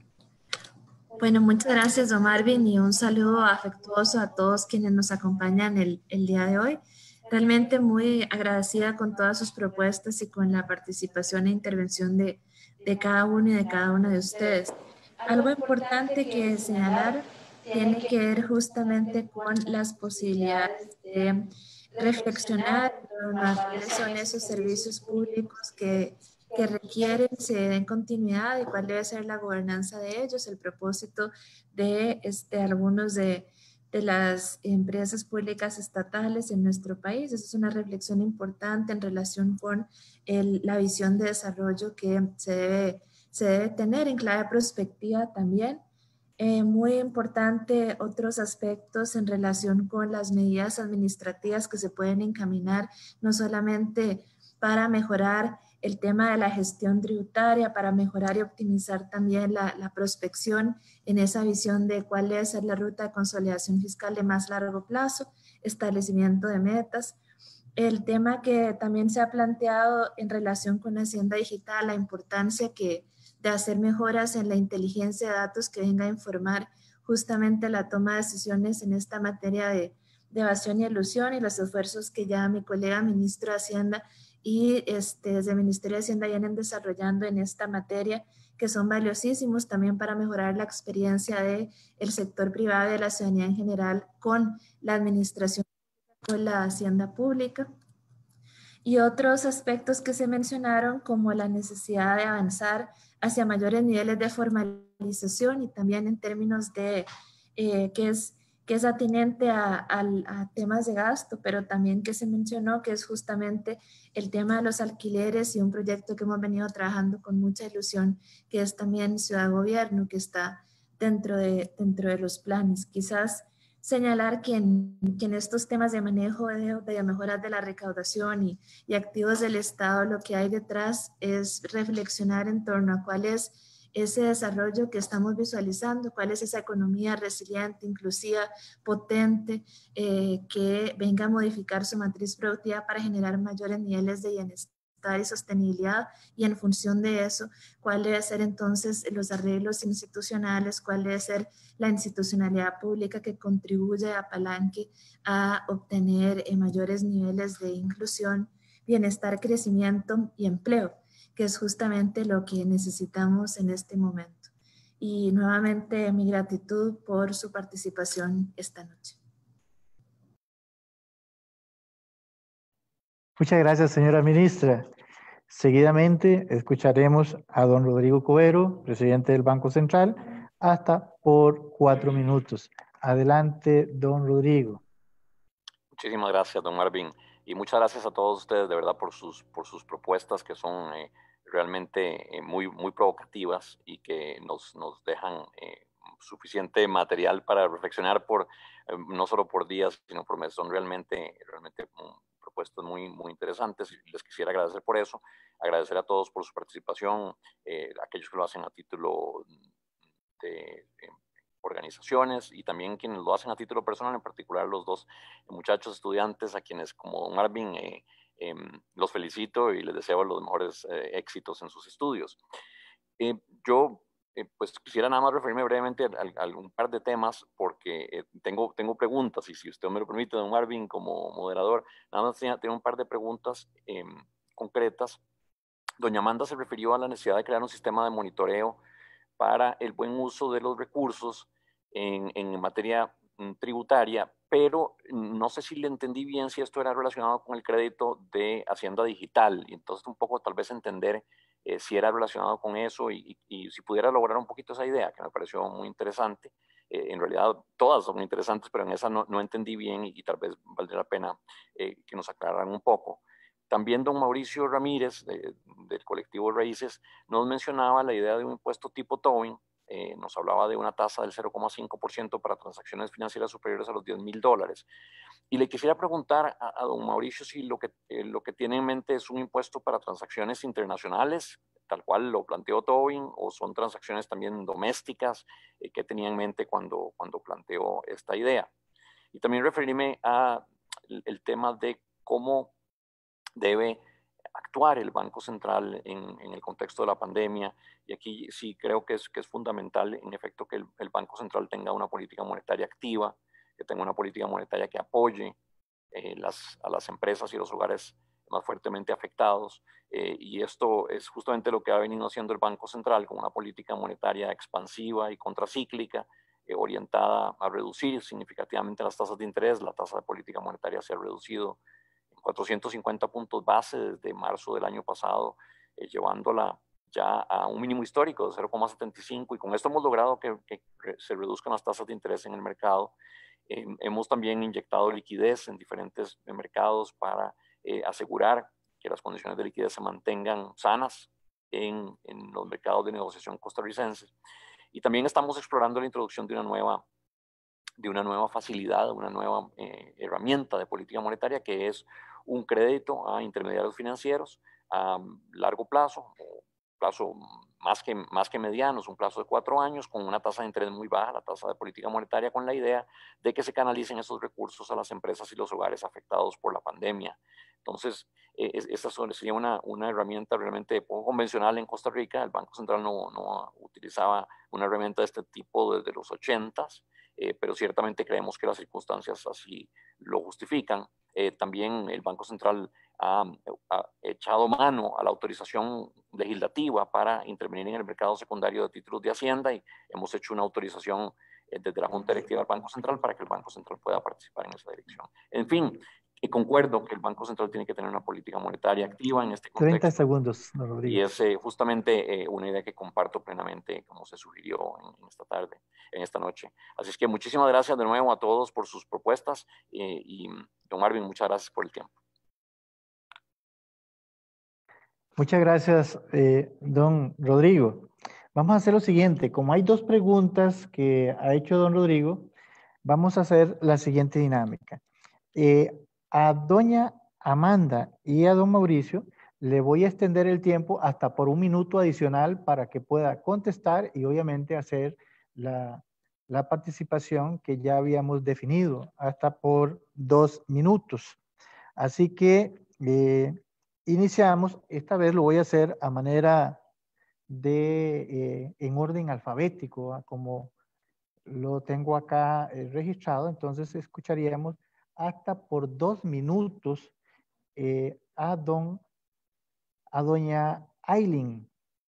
S13: Bueno, muchas gracias, don Marvin, y un saludo afectuoso a todos quienes nos acompañan el, el día de hoy. Realmente muy agradecida con todas sus propuestas y con la participación e intervención de, de cada uno y de cada una de ustedes. Algo importante que señalar tiene que ver justamente con las posibilidades de reflexionar en cuáles son esos servicios públicos que, que requieren, se den continuidad y cuál debe ser la gobernanza de ellos, el propósito de este, algunos de, de las empresas públicas estatales en nuestro país. Esa es una reflexión importante en relación con el, la visión de desarrollo que se debe, se debe tener en clave prospectiva también. Eh, muy importante otros aspectos en relación con las medidas administrativas que se pueden encaminar, no solamente para mejorar el tema de la gestión tributaria, para mejorar y optimizar también la, la prospección en esa visión de cuál debe ser la ruta de consolidación fiscal de más largo plazo, establecimiento de metas. El tema que también se ha planteado en relación con Hacienda Digital, la importancia que de hacer mejoras en la inteligencia de datos que venga a informar justamente la toma de decisiones en esta materia de, de evasión y elusión y los esfuerzos que ya mi colega ministro de Hacienda y este, desde el Ministerio de Hacienda vienen desarrollando en esta materia, que son valiosísimos también para mejorar la experiencia del sector privado y de la ciudadanía en general con la administración, con la hacienda pública. Y otros aspectos que se mencionaron como la necesidad de avanzar hacia mayores niveles de formalización y también en términos de eh, que, es, que es atinente a, a, a temas de gasto, pero también que se mencionó que es justamente el tema de los alquileres y un proyecto que hemos venido trabajando con mucha ilusión, que es también Ciudad Gobierno, que está dentro de, dentro de los planes. Quizás señalar que en, que en estos temas de manejo de deuda y de mejoras de la recaudación y, y activos del Estado, lo que hay detrás es reflexionar en torno a cuál es ese desarrollo que estamos visualizando, cuál es esa economía resiliente, inclusiva, potente, eh, que venga a modificar su matriz productiva para generar mayores niveles de bienestar y sostenibilidad, y en función de eso, cuál debe ser entonces los arreglos institucionales, cuál debe ser la institucionalidad pública que contribuye, apalanque a obtener eh, mayores niveles de inclusión, bienestar, crecimiento y empleo, que es justamente lo que necesitamos en este momento. Y nuevamente mi gratitud por su participación esta noche.
S4: Muchas gracias, señora ministra. Seguidamente escucharemos a don Rodrigo Covero, presidente del Banco Central, hasta por cuatro minutos. Adelante, don Rodrigo.
S3: Muchísimas gracias, don Marvin. Y muchas gracias a todos ustedes, de verdad, por sus, por sus propuestas que son eh, realmente eh, muy, muy provocativas y que nos, nos dejan eh, suficiente material para reflexionar por, eh, no solo por días, sino por meses. Son realmente, realmente um, propuestas muy, muy interesantes y les quisiera agradecer por eso. Agradecer a todos por su participación, eh, aquellos que lo hacen a título de eh, organizaciones y también quienes lo hacen a título personal, en particular los dos muchachos estudiantes a quienes, como don Marvin, eh, eh, los felicito y les deseo los mejores eh, éxitos en sus estudios. Eh, yo eh, pues quisiera nada más referirme brevemente a, a, a un par de temas porque eh, tengo, tengo preguntas y si usted me lo permite, don Marvin, como moderador, nada más tengo un par de preguntas eh, concretas. Doña Amanda se refirió a la necesidad de crear un sistema de monitoreo para el buen uso de los recursos en, en materia tributaria, pero no sé si le entendí bien si esto era relacionado con el crédito de Hacienda Digital, y entonces un poco tal vez entender eh, si era relacionado con eso y, y, y si pudiera lograr un poquito esa idea, que me pareció muy interesante. Eh, en realidad todas son interesantes, pero en esa no, no entendí bien y, y tal vez valdría la pena eh, que nos aclararan un poco. También don Mauricio Ramírez, de, del colectivo Raíces, nos mencionaba la idea de un impuesto tipo Tobin. Eh, nos hablaba de una tasa del cero coma cinco por ciento para transacciones financieras superiores a los diez mil dólares. Y le quisiera preguntar a, a don Mauricio si lo que, eh, lo que tiene en mente es un impuesto para transacciones internacionales, tal cual lo planteó Tobin, o son transacciones también domésticas, eh, que tenía en mente cuando, cuando planteó esta idea. Y también referirme a el, el tema de cómo debe actuar el Banco Central en, en el contexto de la pandemia. Y aquí sí creo que es, que es fundamental, en efecto, que el, el Banco Central tenga una política monetaria activa, que tenga una política monetaria que apoye eh, las, a las empresas y los hogares más fuertemente afectados. Eh, y esto es justamente lo que ha venido haciendo el Banco Central, con una política monetaria expansiva y contracíclica, eh, orientada a reducir significativamente las tasas de interés. La tasa de política monetaria se ha reducido cuatrocientos cincuenta puntos base desde marzo del año pasado, eh, llevándola ya a un mínimo histórico de cero coma setenta y cinco, y con esto hemos logrado que, que se reduzcan las tasas de interés en el mercado. Eh, hemos también inyectado liquidez en diferentes mercados para eh, asegurar que las condiciones de liquidez se mantengan sanas en, en los mercados de negociación costarricenses. Y también estamos explorando la introducción de una nueva de una nueva facilidad, una nueva eh, herramienta de política monetaria, que es un crédito a intermediarios financieros a largo plazo, plazo más que, más que medianos, un plazo de cuatro años, con una tasa de interés muy baja, la tasa de política monetaria, con la idea de que se canalicen esos recursos a las empresas y los hogares afectados por la pandemia. Entonces, eh, esta sería una, una herramienta realmente poco convencional en Costa Rica. El Banco Central no, no utilizaba una herramienta de este tipo desde los ochentas, eh, pero ciertamente creemos que las circunstancias así lo justifican. Eh, también el Banco Central ha, ha echado mano a la autorización legislativa para intervenir en el mercado secundario de títulos de Hacienda, y hemos hecho una autorización eh, desde la Junta Directiva del Banco Central para que el Banco Central pueda participar en esa dirección. En fin, y concuerdo que el Banco Central tiene que tener una política monetaria activa en este contexto.
S4: treinta segundos, don Rodrigo.
S3: Y es eh, justamente eh, una idea que comparto plenamente, como se sugirió en, en esta tarde, en esta noche. Así es que muchísimas gracias de nuevo a todos por sus propuestas, eh, y don Marvin, muchas gracias por el tiempo.
S4: Muchas gracias, eh, don Rodrigo. Vamos a hacer lo siguiente. Como hay dos preguntas que ha hecho don Rodrigo, vamos a hacer la siguiente dinámica. Eh, a doña Amanda y a don Mauricio le voy a extender el tiempo hasta por un minuto adicional para que pueda contestar y obviamente hacer la, la participación que ya habíamos definido, hasta por dos minutos. Así que eh, iniciamos. Esta vez lo voy a hacer a manera de, eh, en orden alfabético, ¿eh? Como lo tengo acá eh, registrado. Entonces escucharíamos hasta por dos minutos eh, a, don, a doña Aileen.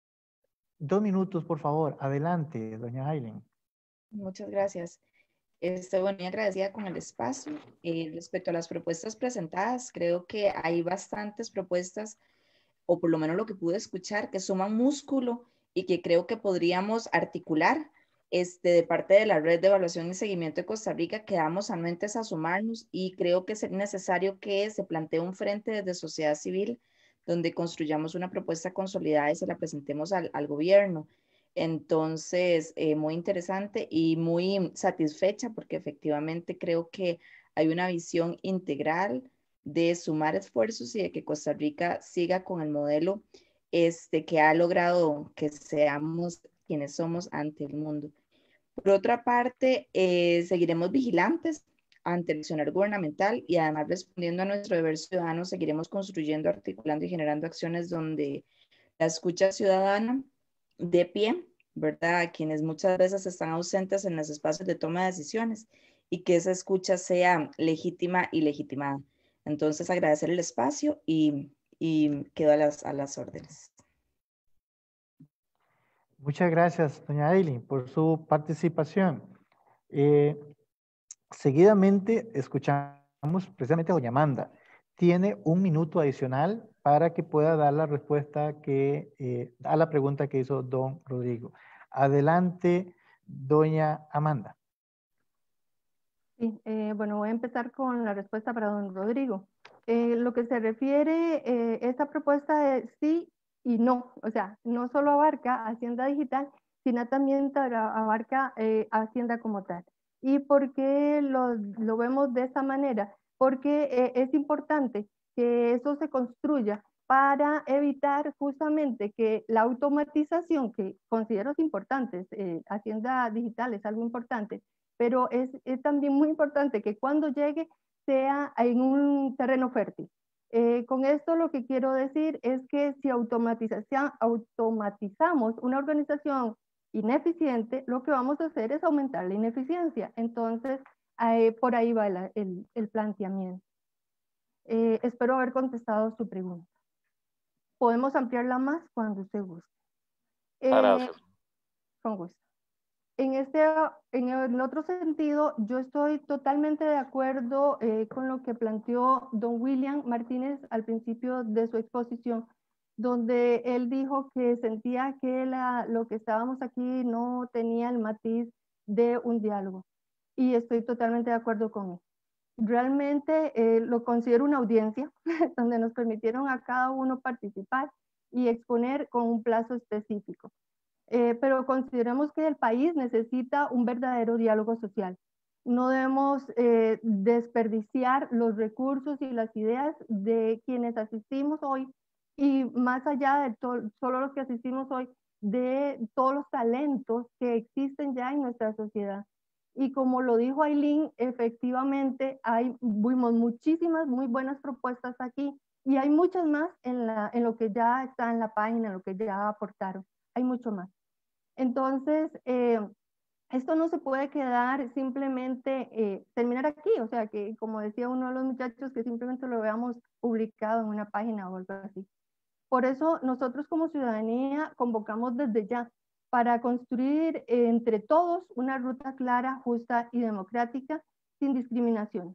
S4: Dos minutos, por favor. Adelante, doña Aileen.
S7: Muchas gracias. Estoy muy agradecida con el espacio. Eh, respecto a las propuestas presentadas, creo que hay bastantes propuestas, o por lo menos lo que pude escuchar, que suman músculo y que creo que podríamos articular este, de parte de la Red de Evaluación y Seguimiento de Costa Rica. Quedamos anuentes a sumarnos, y creo que es necesario que se plantee un frente desde sociedad civil donde construyamos una propuesta consolidada y se la presentemos al, al gobierno. Entonces, eh, muy interesante y muy satisfecha, porque efectivamente creo que hay una visión integral de sumar esfuerzos y de que Costa Rica siga con el modelo este, que ha logrado que seamos quienes somos ante el mundo. Por otra parte, eh, seguiremos vigilantes ante el accionar gubernamental, y además, respondiendo a nuestro deber ciudadano, seguiremos construyendo, articulando y generando acciones donde la escucha ciudadana de pie, ¿verdad? Quienes muchas veces están ausentes en los espacios de toma de decisiones, y que esa escucha sea legítima y legitimada. Entonces, agradecer el espacio y, y quedo a las, a las órdenes.
S4: Muchas gracias, doña Aileen, por su participación. Eh, seguidamente escuchamos precisamente a doña Amanda. Tiene un minuto adicional para que pueda dar la respuesta que, eh, a la pregunta que hizo don Rodrigo. Adelante, doña Amanda.
S9: Sí, eh, bueno, voy a empezar con la respuesta para don Rodrigo. Eh, lo que se refiere, eh, esta propuesta es sí y no, o sea, no solo abarca Hacienda Digital, sino también abarca eh, Hacienda como tal. ¿Y por qué lo, lo vemos de esta manera? Porque eh, es importante que eso se construya para evitar justamente que la automatización, que considero importante, eh, Hacienda Digital es algo importante, pero es, es también muy importante que cuando llegue sea en un terreno fértil. Eh, con esto lo que quiero decir es que si automatización, automatizamos una organización ineficiente, lo que vamos a hacer es aumentar la ineficiencia. Entonces, eh, por ahí va la, el, el planteamiento. Eh, espero haber contestado su pregunta. Podemos ampliarla más cuando usted guste. Eh,
S3: Gracias.
S9: Con gusto. En, este, en el otro sentido, yo estoy totalmente de acuerdo eh, con lo que planteó don William Martínez al principio de su exposición, donde él dijo que sentía que la, lo que estábamos aquí no tenía el matiz de un diálogo. Y estoy totalmente de acuerdo con él. Realmente eh, lo considero una audiencia donde nos permitieron a cada uno participar y exponer con un plazo específico. Eh, pero consideramos que el país necesita un verdadero diálogo social. No debemos eh, desperdiciar los recursos y las ideas de quienes asistimos hoy y más allá de solo los que asistimos hoy, de todos los talentos que existen ya en nuestra sociedad. Y como lo dijo Aileen, efectivamente hay vimos muchísimas muy buenas propuestas aquí y hay muchas más en, la, en lo que ya está en la página, en lo que ya aportaron. Hay mucho más. Entonces, eh, esto no se puede quedar simplemente, eh, terminar aquí, o sea, que como decía uno de los muchachos, que simplemente lo veamos publicado en una página o algo así. Por eso nosotros como ciudadanía convocamos desde ya para construir eh, entre todos una ruta clara, justa y democrática sin discriminación.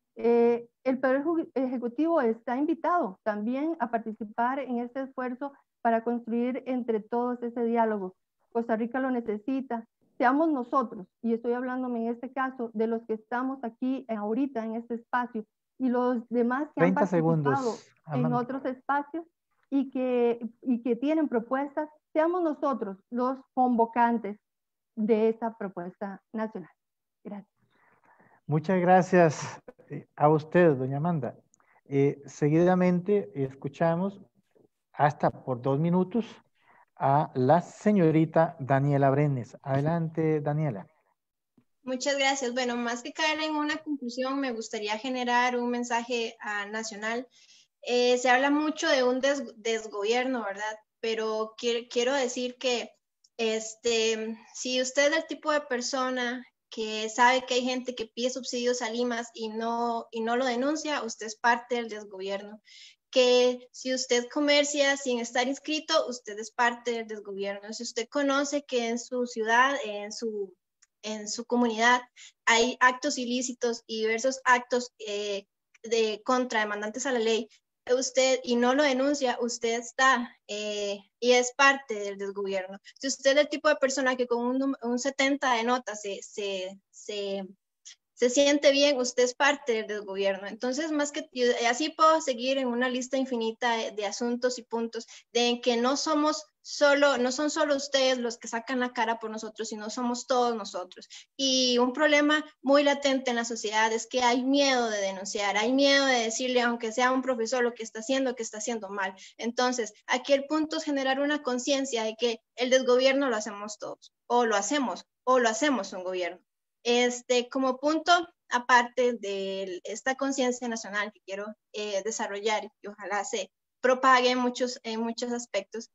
S9: Eh, el Poder Ejecutivo está invitado también a participar en este esfuerzo para construir entre todos ese diálogo. Costa Rica lo necesita. Seamos nosotros, y estoy hablándome en este caso de los que estamos aquí ahorita en este espacio y los demás que han participado en otros espacios y que, y que tienen propuestas, seamos nosotros los convocantes de esta propuesta nacional. Gracias.
S4: Muchas gracias a usted, doña Amanda. Eh, seguidamente escuchamos hasta por dos minutos a la señorita Daniela Brenes. Adelante, Daniela.
S11: Muchas gracias. Bueno, más que caer en una conclusión, me gustaría generar un mensaje uh, nacional. Eh, se habla mucho de un des desgobierno, ¿verdad? Pero quiero, quiero decir que este, si usted es el tipo de persona que sabe que hay gente que pide subsidios a Limas y no, y no lo denuncia, usted es parte del desgobierno. Que si usted comercia sin estar inscrito, usted es parte del desgobierno. Si usted conoce que en su ciudad, en su, en su comunidad, hay actos ilícitos y diversos actos eh, de contra demandantes a la ley, usted y no lo denuncia, usted está eh, y es parte del desgobierno. Si usted es el tipo de persona que con un, un setenta de notas se, se, se, se siente bien, usted es parte del desgobierno. Entonces, más que así puedo seguir en una lista infinita de, de asuntos y puntos de que no somos solo, no son solo ustedes los que sacan la cara por nosotros, sino somos todos nosotros. Y un problema muy latente en la sociedad es que hay miedo de denunciar, hay miedo de decirle, aunque sea un profesor, lo que está haciendo, que está haciendo mal. Entonces, aquí el punto es generar una conciencia de que el desgobierno lo hacemos todos, o lo hacemos, o lo hacemos un gobierno. Este, como punto, aparte de esta conciencia nacional que quiero eh, desarrollar y ojalá se propague en muchos, en muchos aspectos,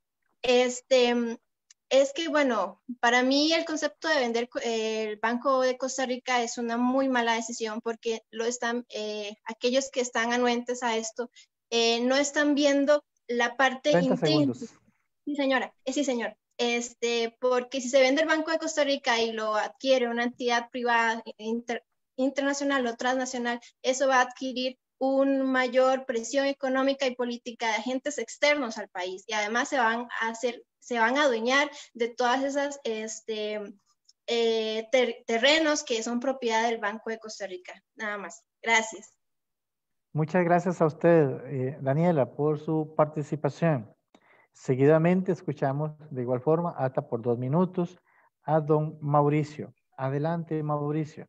S11: este, es que, bueno, para mí el concepto de vender eh, el Banco de Costa Rica es una muy mala decisión porque lo están, eh, aquellos que están anuentes a esto eh, no están viendo la parte intrínseca. Sí, señora, eh, sí, señor. Este, porque si se vende el Banco de Costa Rica y lo adquiere una entidad privada inter, internacional o transnacional, eso va a adquirir una mayor presión económica y política de agentes externos al país y además se van a hacer, se van a adueñar de todas esas este, eh, ter terrenos que son propiedad del Banco de Costa Rica. Nada más. Gracias.
S4: Muchas gracias a usted, eh, Daniela, por su participación. Seguidamente escuchamos de igual forma, hasta por dos minutos, a don Mauricio. Adelante, Mauricio.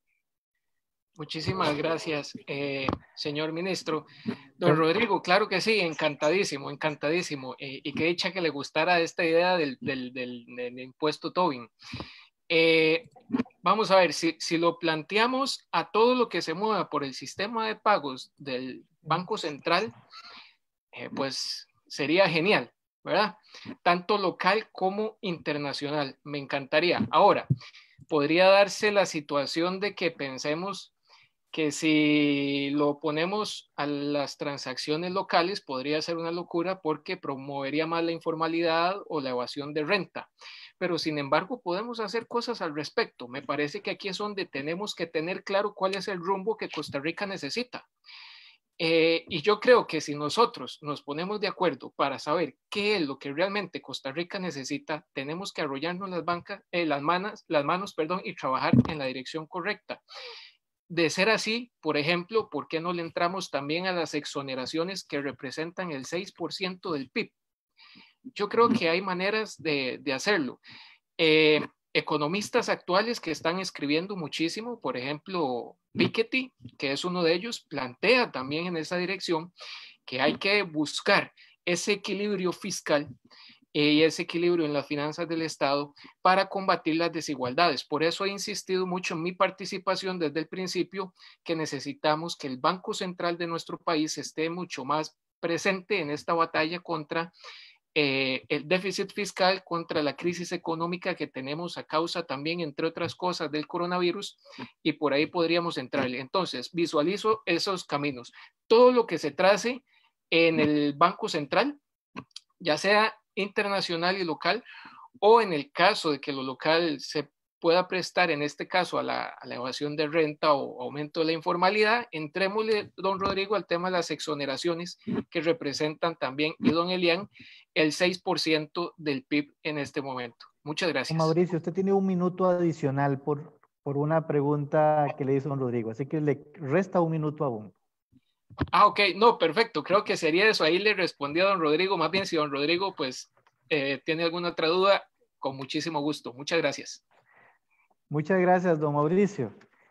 S10: Muchísimas gracias, eh, señor ministro. Don Rodrigo, claro que sí, encantadísimo, encantadísimo. Eh, y qué dicha que le gustara esta idea del, del, del, del impuesto Tobin. Eh, vamos a ver, si, si lo planteamos a todo lo que se mueva por el sistema de pagos del Banco Central, eh, pues sería genial, ¿verdad? Tanto local como internacional. Me encantaría. Ahora, podría darse la situación de que pensemos que si lo ponemos a las transacciones locales podría ser una locura porque promovería más la informalidad o la evasión de renta. Pero sin embargo podemos hacer cosas al respecto. Me parece que aquí es donde tenemos que tener claro cuál es el rumbo que Costa Rica necesita. Eh, y yo creo que si nosotros nos ponemos de acuerdo para saber qué es lo que realmente Costa Rica necesita, tenemos que arrollarnos las, bancas, eh, las, manos, las manos perdón, y trabajar en la dirección correcta. De ser así, por ejemplo, ¿por qué no le entramos también a las exoneraciones que representan el seis por ciento del P I B? Yo creo que hay maneras de, de hacerlo. Eh, economistas actuales que están escribiendo muchísimo, por ejemplo, Piketty, que es uno de ellos, plantea también en esa dirección que hay que buscar ese equilibrio fiscal y ese equilibrio en las finanzas del Estado para combatir las desigualdades. Por eso he insistido mucho en mi participación desde el principio que necesitamos que el Banco Central de nuestro país esté mucho más presente en esta batalla contra eh, el déficit fiscal, contra la crisis económica que tenemos a causa también, entre otras cosas, del coronavirus, y por ahí podríamos entrarle. Entonces, visualizo esos caminos. Todo lo que se trace en el Banco Central, ya sea internacional y local, o en el caso de que lo local se pueda prestar, en este caso, a la, a la evasión de renta o aumento de la informalidad, entrémosle, don Rodrigo, al tema de las exoneraciones que representan también, y don Elian, el seis por ciento del P I B en este momento. Muchas gracias.
S4: Mauricio, usted tiene un minuto adicional por, por una pregunta que le hizo don Rodrigo, así que le resta un minuto aún.
S10: Ah, ok, no, perfecto, creo que sería eso, ahí le respondí a don Rodrigo, más bien si don Rodrigo pues eh, tiene alguna otra duda, con muchísimo gusto, muchas gracias.
S4: Muchas gracias, don Mauricio.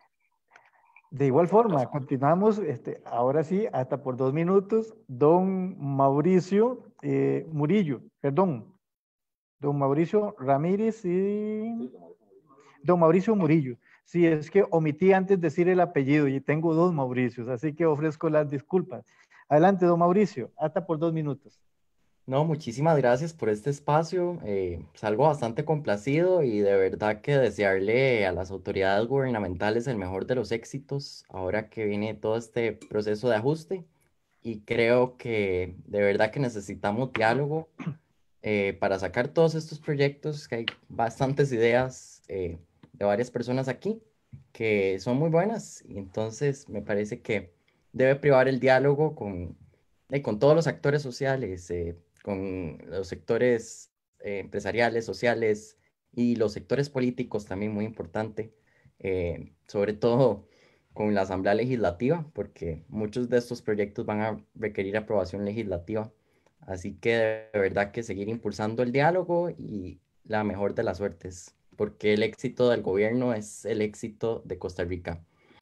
S4: De igual forma, continuamos, este, ahora sí, hasta por dos minutos, don Mauricio eh, Murillo, perdón, don Mauricio Ramírez y don Mauricio Murillo. Sí, es que omití antes decir el apellido y tengo dos Mauricios, así que ofrezco las disculpas. Adelante, don Mauricio, hasta por dos minutos.
S12: No, muchísimas gracias por este espacio. Eh, salgo bastante complacido y de verdad que desearle a las autoridades gubernamentales el mejor de los éxitos ahora que viene todo este proceso de ajuste. Y creo que de verdad que necesitamos diálogo eh, para sacar todos estos proyectos, que hay bastantes ideas eh, de varias personas aquí que son muy buenas, y entonces me parece que debe privar el diálogo con, eh, con todos los actores sociales, eh, con los sectores eh, empresariales, sociales y los sectores políticos también, muy importante, eh, sobre todo con la Asamblea Legislativa, porque muchos de estos proyectos van a requerir aprobación legislativa. Así que de verdad que seguir impulsando el diálogo y la mejor de las suertes, porque el éxito del gobierno es el éxito de Costa Rica.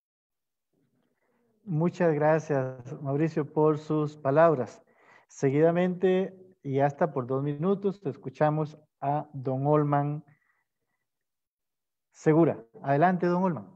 S4: Muchas gracias, Mauricio, por sus palabras. Seguidamente, y hasta por dos minutos, escuchamos a don Olman Segura. Adelante, don Olman.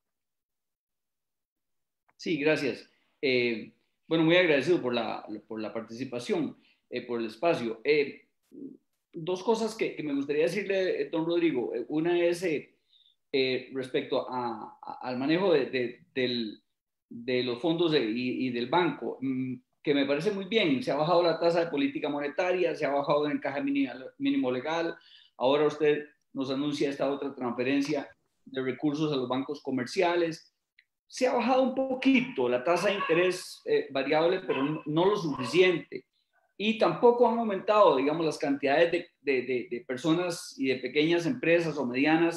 S8: Sí, gracias. Eh, bueno, muy agradecido por la, por la participación, eh, por el espacio. Eh, dos cosas que, que me gustaría decirle, don Rodrigo. Una es eh, eh, respecto a, a, al manejo de, de, del, de los fondos de, y, y del banco, que me parece muy bien. Se ha bajado la tasa de política monetaria, se ha bajado el encaje mínimo legal. Ahora usted nos anuncia esta otra transferencia de recursos a los bancos comerciales. Se ha bajado un poquito la tasa de interés eh, variable, pero no, no lo suficiente. Y tampoco han aumentado, digamos, las cantidades de, de, de, de personas y de pequeñas empresas o medianas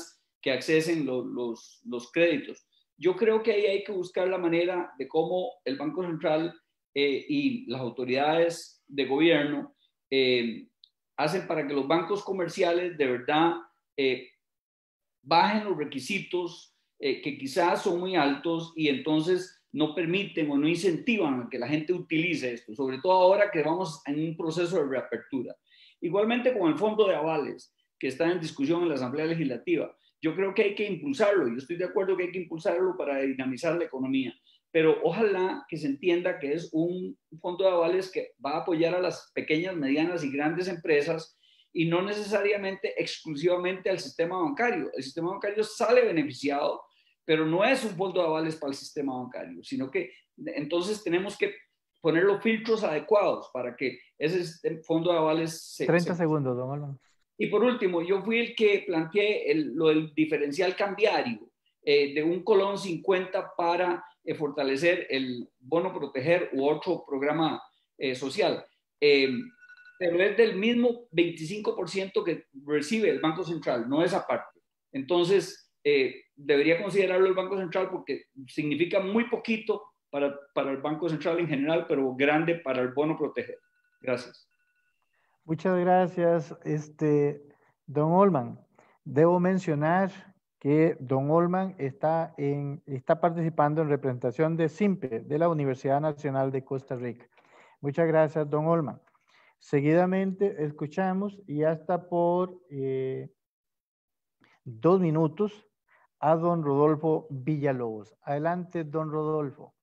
S8: que accesen lo, los, los créditos. Yo creo que ahí hay que buscar la manera de cómo el Banco Central eh, y las autoridades de gobierno eh, hacen para que los bancos comerciales de verdad eh, bajen los requisitos eh, que quizás son muy altos y entonces no permiten o no incentivan a que la gente utilice esto, sobre todo ahora que vamos en un proceso de reapertura. Igualmente con el fondo de avales que está en discusión en la Asamblea Legislativa. Yo creo que hay que impulsarlo, yo estoy de acuerdo que hay que impulsarlo para dinamizar la economía, pero ojalá que se entienda que es un fondo de avales que va a apoyar a las pequeñas, medianas y grandes empresas y no necesariamente exclusivamente al sistema bancario. El sistema bancario sale beneficiado, pero no es un fondo de avales para el sistema bancario, sino que entonces tenemos que poner los filtros adecuados para que ese fondo de avales se...
S4: treinta
S8: se...
S4: segundos, don Olman.
S8: Y por último, yo fui el que planteé el, lo del diferencial cambiario eh, de un colón cincuenta para eh, fortalecer el bono proteger u otro programa eh, social. Eh, pero es del mismo veinticinco por ciento que recibe el Banco Central, no es aparte. Entonces, eh, debería considerarlo el Banco Central porque significa muy poquito para, para el Banco Central en general, pero grande para el bono proteger. Gracias.
S4: Muchas gracias, este, don Olman. Debo mencionar que don Olman está, en, está participando en representación de SIMPE, de la Universidad Nacional de Costa Rica. Muchas gracias, don Olman. Seguidamente escuchamos, y hasta por eh, dos minutos, a don Rodolfo Villalobos. Adelante, don Rodolfo.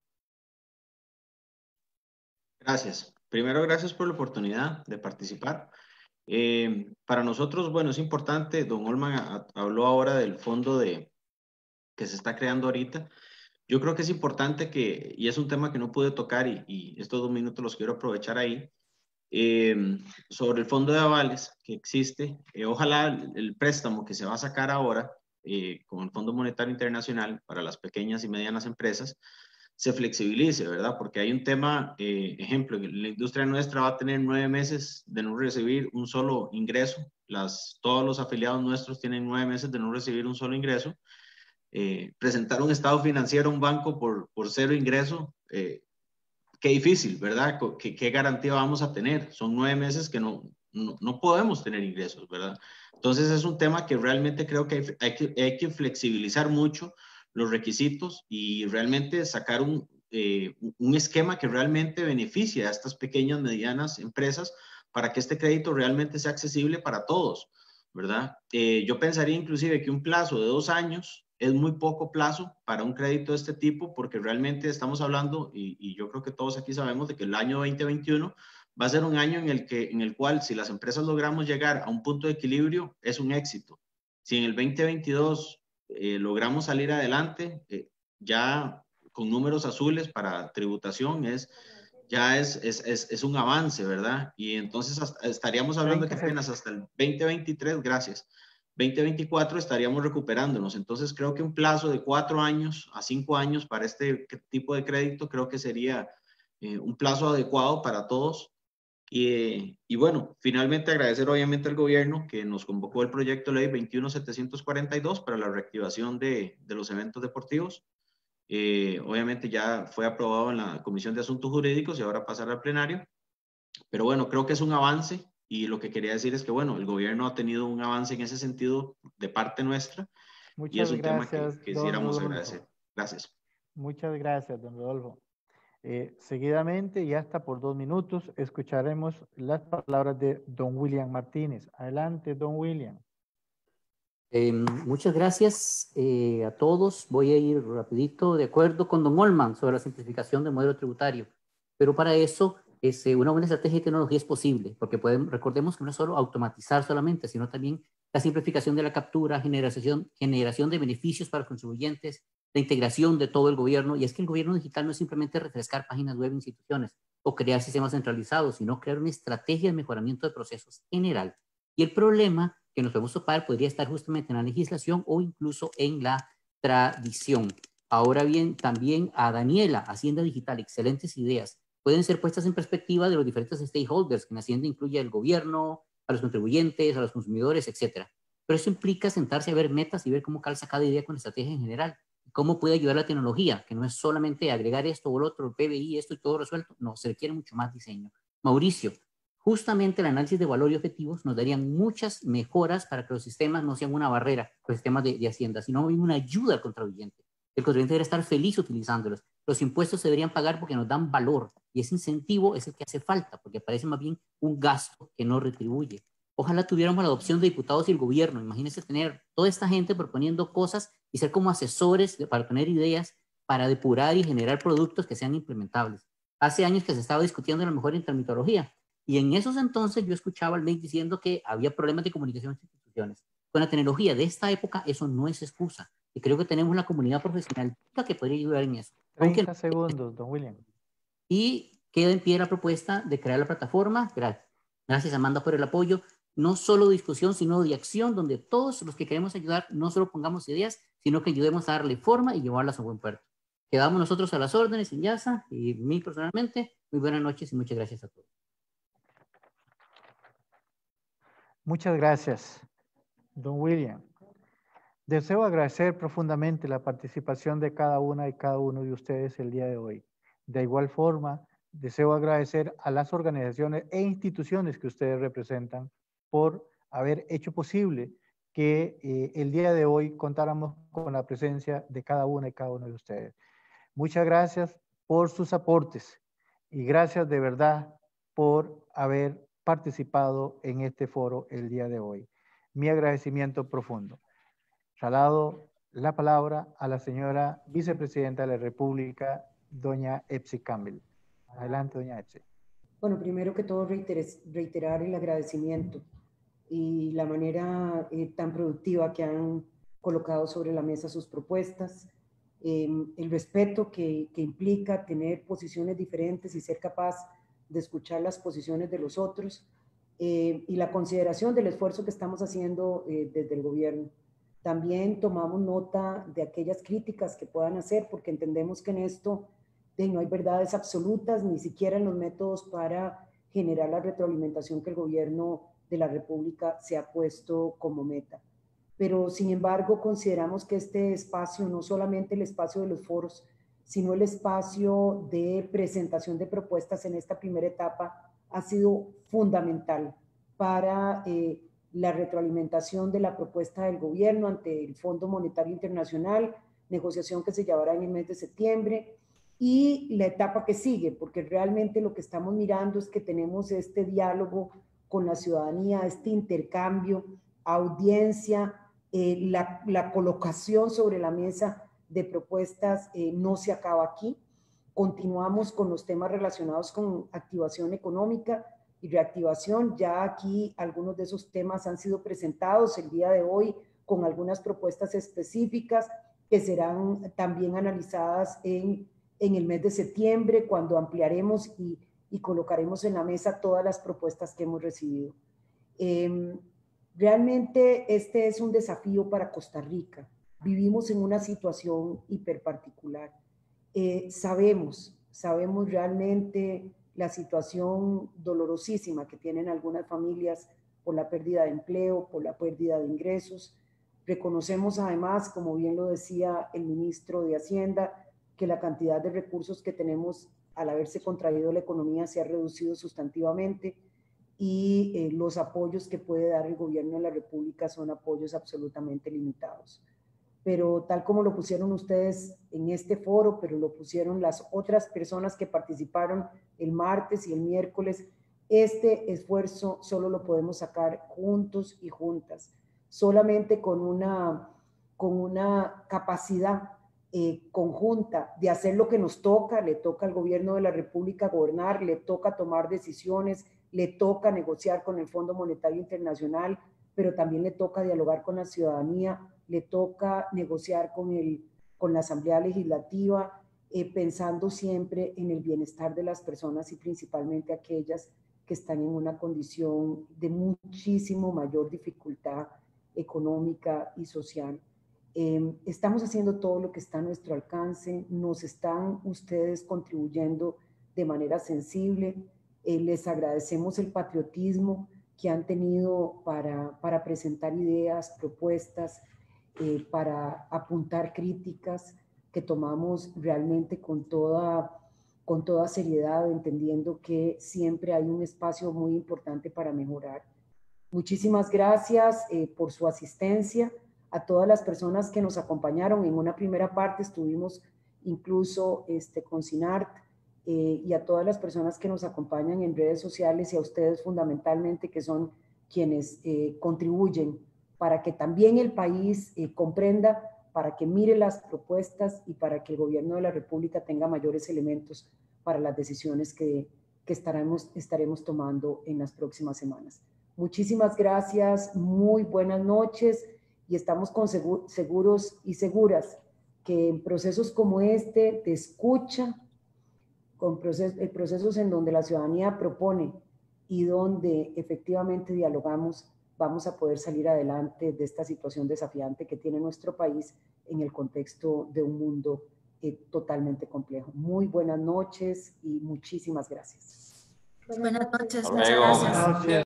S5: Gracias. Primero, gracias por la oportunidad de participar. Eh, para nosotros, bueno, es importante, don Olman a, habló ahora del fondo de, que se está creando ahorita. Yo creo que es importante que, y es un tema que no pude tocar y, y estos dos minutos los quiero aprovechar ahí, eh, sobre el fondo de avales que existe. Eh, ojalá el, el préstamo que se va a sacar ahora eh, con el Fondo Monetario Internacional para las pequeñas y medianas empresas se flexibilice, ¿verdad? Porque hay un tema, eh, ejemplo, la industria nuestra va a tener nueve meses de no recibir un solo ingreso. Las, todos los afiliados nuestros tienen nueve meses de no recibir un solo ingreso. Eh, presentar un estado financiero a un banco por, por cero ingreso, eh, qué difícil, ¿verdad? ¿Qué, ¿Qué garantía vamos a tener? Son nueve meses que no, no, no podemos tener ingresos, ¿verdad? Entonces es un tema que realmente creo que hay, hay que hay que flexibilizar mucho los requisitos y realmente sacar un, eh, un esquema que realmente beneficie a estas pequeñas, medianas empresas para que este crédito realmente sea accesible para todos, ¿verdad? Eh, yo pensaría inclusive que un plazo de dos años es muy poco plazo para un crédito de este tipo porque realmente estamos hablando, y, y yo creo que todos aquí sabemos de que el año veinte veintiuno va a ser un año en el, que, en el cual si las empresas logramos llegar a un punto de equilibrio es un éxito. Si en el veinte veintidós Eh, logramos salir adelante, eh, ya con números azules para tributación, es, ya es, es, es, es un avance, ¿verdad? Y entonces hasta, estaríamos hablando que apenas hasta el veinte veintitrés, gracias, veinte veinticuatro estaríamos recuperándonos. Entonces creo que un plazo de cuatro años a cinco años para este tipo de crédito creo que sería eh, un plazo adecuado para todos. Y, y bueno, finalmente agradecer obviamente al gobierno que nos convocó el proyecto de ley veintiuno setecientos cuarenta y dos para la reactivación de, de los eventos deportivos. Eh, obviamente ya fue aprobado en la Comisión de Asuntos Jurídicos y ahora pasará al plenario. Pero bueno, creo que es un avance y lo que quería decir es que bueno, el gobierno ha tenido un avance en ese sentido de parte nuestra.
S4: Muchas
S5: y es un
S4: gracias,
S5: tema que quisiéramos agradecer. Gracias.
S4: Muchas gracias, don Rodolfo. Eh, seguidamente, y hasta por dos minutos, escucharemos las palabras de don William Martínez. Adelante, don William.
S6: Eh, muchas gracias eh, a todos. Voy a ir rapidito, de acuerdo con don Olman sobre la simplificación del modelo tributario. Pero para eso, es, eh, una buena estrategia de tecnología es posible, porque podemos, recordemos que no es solo automatizar solamente, sino también la simplificación de la captura, generación, generación de beneficios para los contribuyentes, la integración de todo el gobierno. Y es que el gobierno digital no es simplemente refrescar páginas web de instituciones o crear sistemas centralizados, sino crear una estrategia de mejoramiento de procesos general. Y el problema que nos podemos topar podría estar justamente en la legislación o incluso en la tradición. Ahora bien, también a Daniela, Hacienda Digital, excelentes ideas. Pueden ser puestas en perspectiva de los diferentes stakeholders, que en Hacienda incluye al gobierno, a los contribuyentes, a los consumidores, etcétera. pero eso implica sentarse a ver metas y ver cómo calza cada idea con la estrategia en general, cómo puede ayudar la tecnología, que no es solamente agregar esto o lo otro, el P B I, esto y todo resuelto, no, se requiere mucho más diseño. Mauricio, justamente el análisis de valor y objetivos nos darían muchas mejoras para que los sistemas no sean una barrera, los sistemas de, de Hacienda, sino una ayuda al contribuyente. El contribuyente debería estar feliz utilizándolos. Los impuestos se deberían pagar porque nos dan valor y ese incentivo es el que hace falta, porque parece más bien un gasto que no retribuye. Ojalá tuviéramos la adopción de diputados y el gobierno. Imagínense tener toda esta gente proponiendo cosas y ser como asesores para tener ideas para depurar y generar productos que sean implementables. Hace años que se estaba discutiendo la mejor intermitología y en esos entonces yo escuchaba al M E I diciendo que había problemas de comunicación entre instituciones. Con la tecnología de esta época eso no es excusa y creo que tenemos una comunidad profesional que podría ayudar en eso.
S4: treinta Aunque, segundos, don William.
S6: Y queda en pie la propuesta de crear la plataforma. Gracias, gracias Amanda por el apoyo. No solo discusión, sino de acción, donde todos los que queremos ayudar no solo pongamos ideas, sino que ayudemos a darle forma y llevarlas a buen puerto. Quedamos nosotros a las órdenes en YASA y mí personalmente. Muy buenas noches y muchas gracias a todos.
S4: Muchas gracias, don William. Deseo agradecer profundamente la participación de cada una y cada uno de ustedes el día de hoy. De igual forma, deseo agradecer a las organizaciones e instituciones que ustedes representan por haber hecho posible que eh, el día de hoy contáramos con la presencia de cada una y cada uno de ustedes. Muchas gracias por sus aportes y gracias de verdad por haber participado en este foro el día de hoy. Mi agradecimiento profundo. Traslado la palabra a la señora vicepresidenta de la República, doña Epsi Campbell. Adelante, doña Epsi.
S1: Bueno, primero que todo reiterar el agradecimiento y la manera eh, tan productiva que han colocado sobre la mesa sus propuestas, eh, el respeto que, que implica tener posiciones diferentes y ser capaz de escuchar las posiciones de los otros, eh, y la consideración del esfuerzo que estamos haciendo eh, desde el gobierno. También tomamos nota de aquellas críticas que puedan hacer, porque entendemos que en esto de, no hay verdades absolutas, ni siquiera en los métodos para generar la retroalimentación que el gobierno de la República se ha puesto como meta. Pero, sin embargo, consideramos que este espacio, no solamente el espacio de los foros, sino el espacio de presentación de propuestas en esta primera etapa, ha sido fundamental para eh, la retroalimentación de la propuesta del gobierno ante el Fondo Monetario Internacional, negociación que se llevará en el mes de septiembre, y la etapa que sigue, porque realmente lo que estamos mirando es que tenemos este diálogo con la ciudadanía, este intercambio, audiencia, eh, la, la colocación sobre la mesa de propuestas eh, no se acaba aquí. Continuamos con los temas relacionados con activación económica y reactivación. Ya aquí algunos de esos temas han sido presentados el día de hoy con algunas propuestas específicas que serán también analizadas en, en el mes de septiembre, cuando ampliaremos y, y colocaremos en la mesa todas las propuestas que hemos recibido. Eh, realmente este es un desafío para Costa Rica. Vivimos en una situación hiper particular. Eh, sabemos, sabemos realmente la situación dolorosísima que tienen algunas familias por la pérdida de empleo, por la pérdida de ingresos. Reconocemos además, como bien lo decía el ministro de Hacienda, que la cantidad de recursos que tenemos al haberse contraído la economía se ha reducido sustantivamente y eh, los apoyos que puede dar el gobierno de la República son apoyos absolutamente limitados. Pero tal como lo pusieron ustedes en este foro, pero lo pusieron las otras personas que participaron el martes y el miércoles, este esfuerzo solo lo podemos sacar juntos y juntas, solamente con una, con una capacidad eh, conjunta de hacer lo que nos toca. Le toca al gobierno de la República gobernar, le toca tomar decisiones, le toca negociar con el Fondo Monetario Internacional, pero también le toca dialogar con la ciudadanía, le toca negociar con, el, con la Asamblea Legislativa, eh, pensando siempre en el bienestar de las personas y principalmente aquellas que están en una condición de muchísimo mayor dificultad económica y social. Eh, estamos haciendo todo lo que está a nuestro alcance, nos están ustedes contribuyendo de manera sensible, eh, les agradecemos el patriotismo que han tenido para, para presentar ideas, propuestas, eh, para apuntar críticas que tomamos realmente con toda, con toda seriedad, entendiendo que siempre hay un espacio muy importante para mejorar. Muchísimas gracias eh, por su asistencia, a todas las personas que nos acompañaron. En una primera parte estuvimos incluso este, con SINART, eh, y a todas las personas que nos acompañan en redes sociales y a ustedes fundamentalmente, que son quienes eh, contribuyen para que también el país eh, comprenda, para que mire las propuestas y para que el gobierno de la República tenga mayores elementos para las decisiones que, que estaremos, estaremos tomando en las próximas semanas. Muchísimas gracias, muy buenas noches, y estamos con seguro, seguros y seguras que en procesos como este de escucha, con procesos, procesos en donde la ciudadanía propone y donde efectivamente dialogamos, vamos a poder salir adelante de esta situación desafiante que tiene nuestro país en el contexto de un mundo eh, totalmente complejo. Muy buenas noches y muchísimas gracias.
S13: Buenas noches,
S3: Hasta
S13: muchas
S3: luego.
S13: gracias.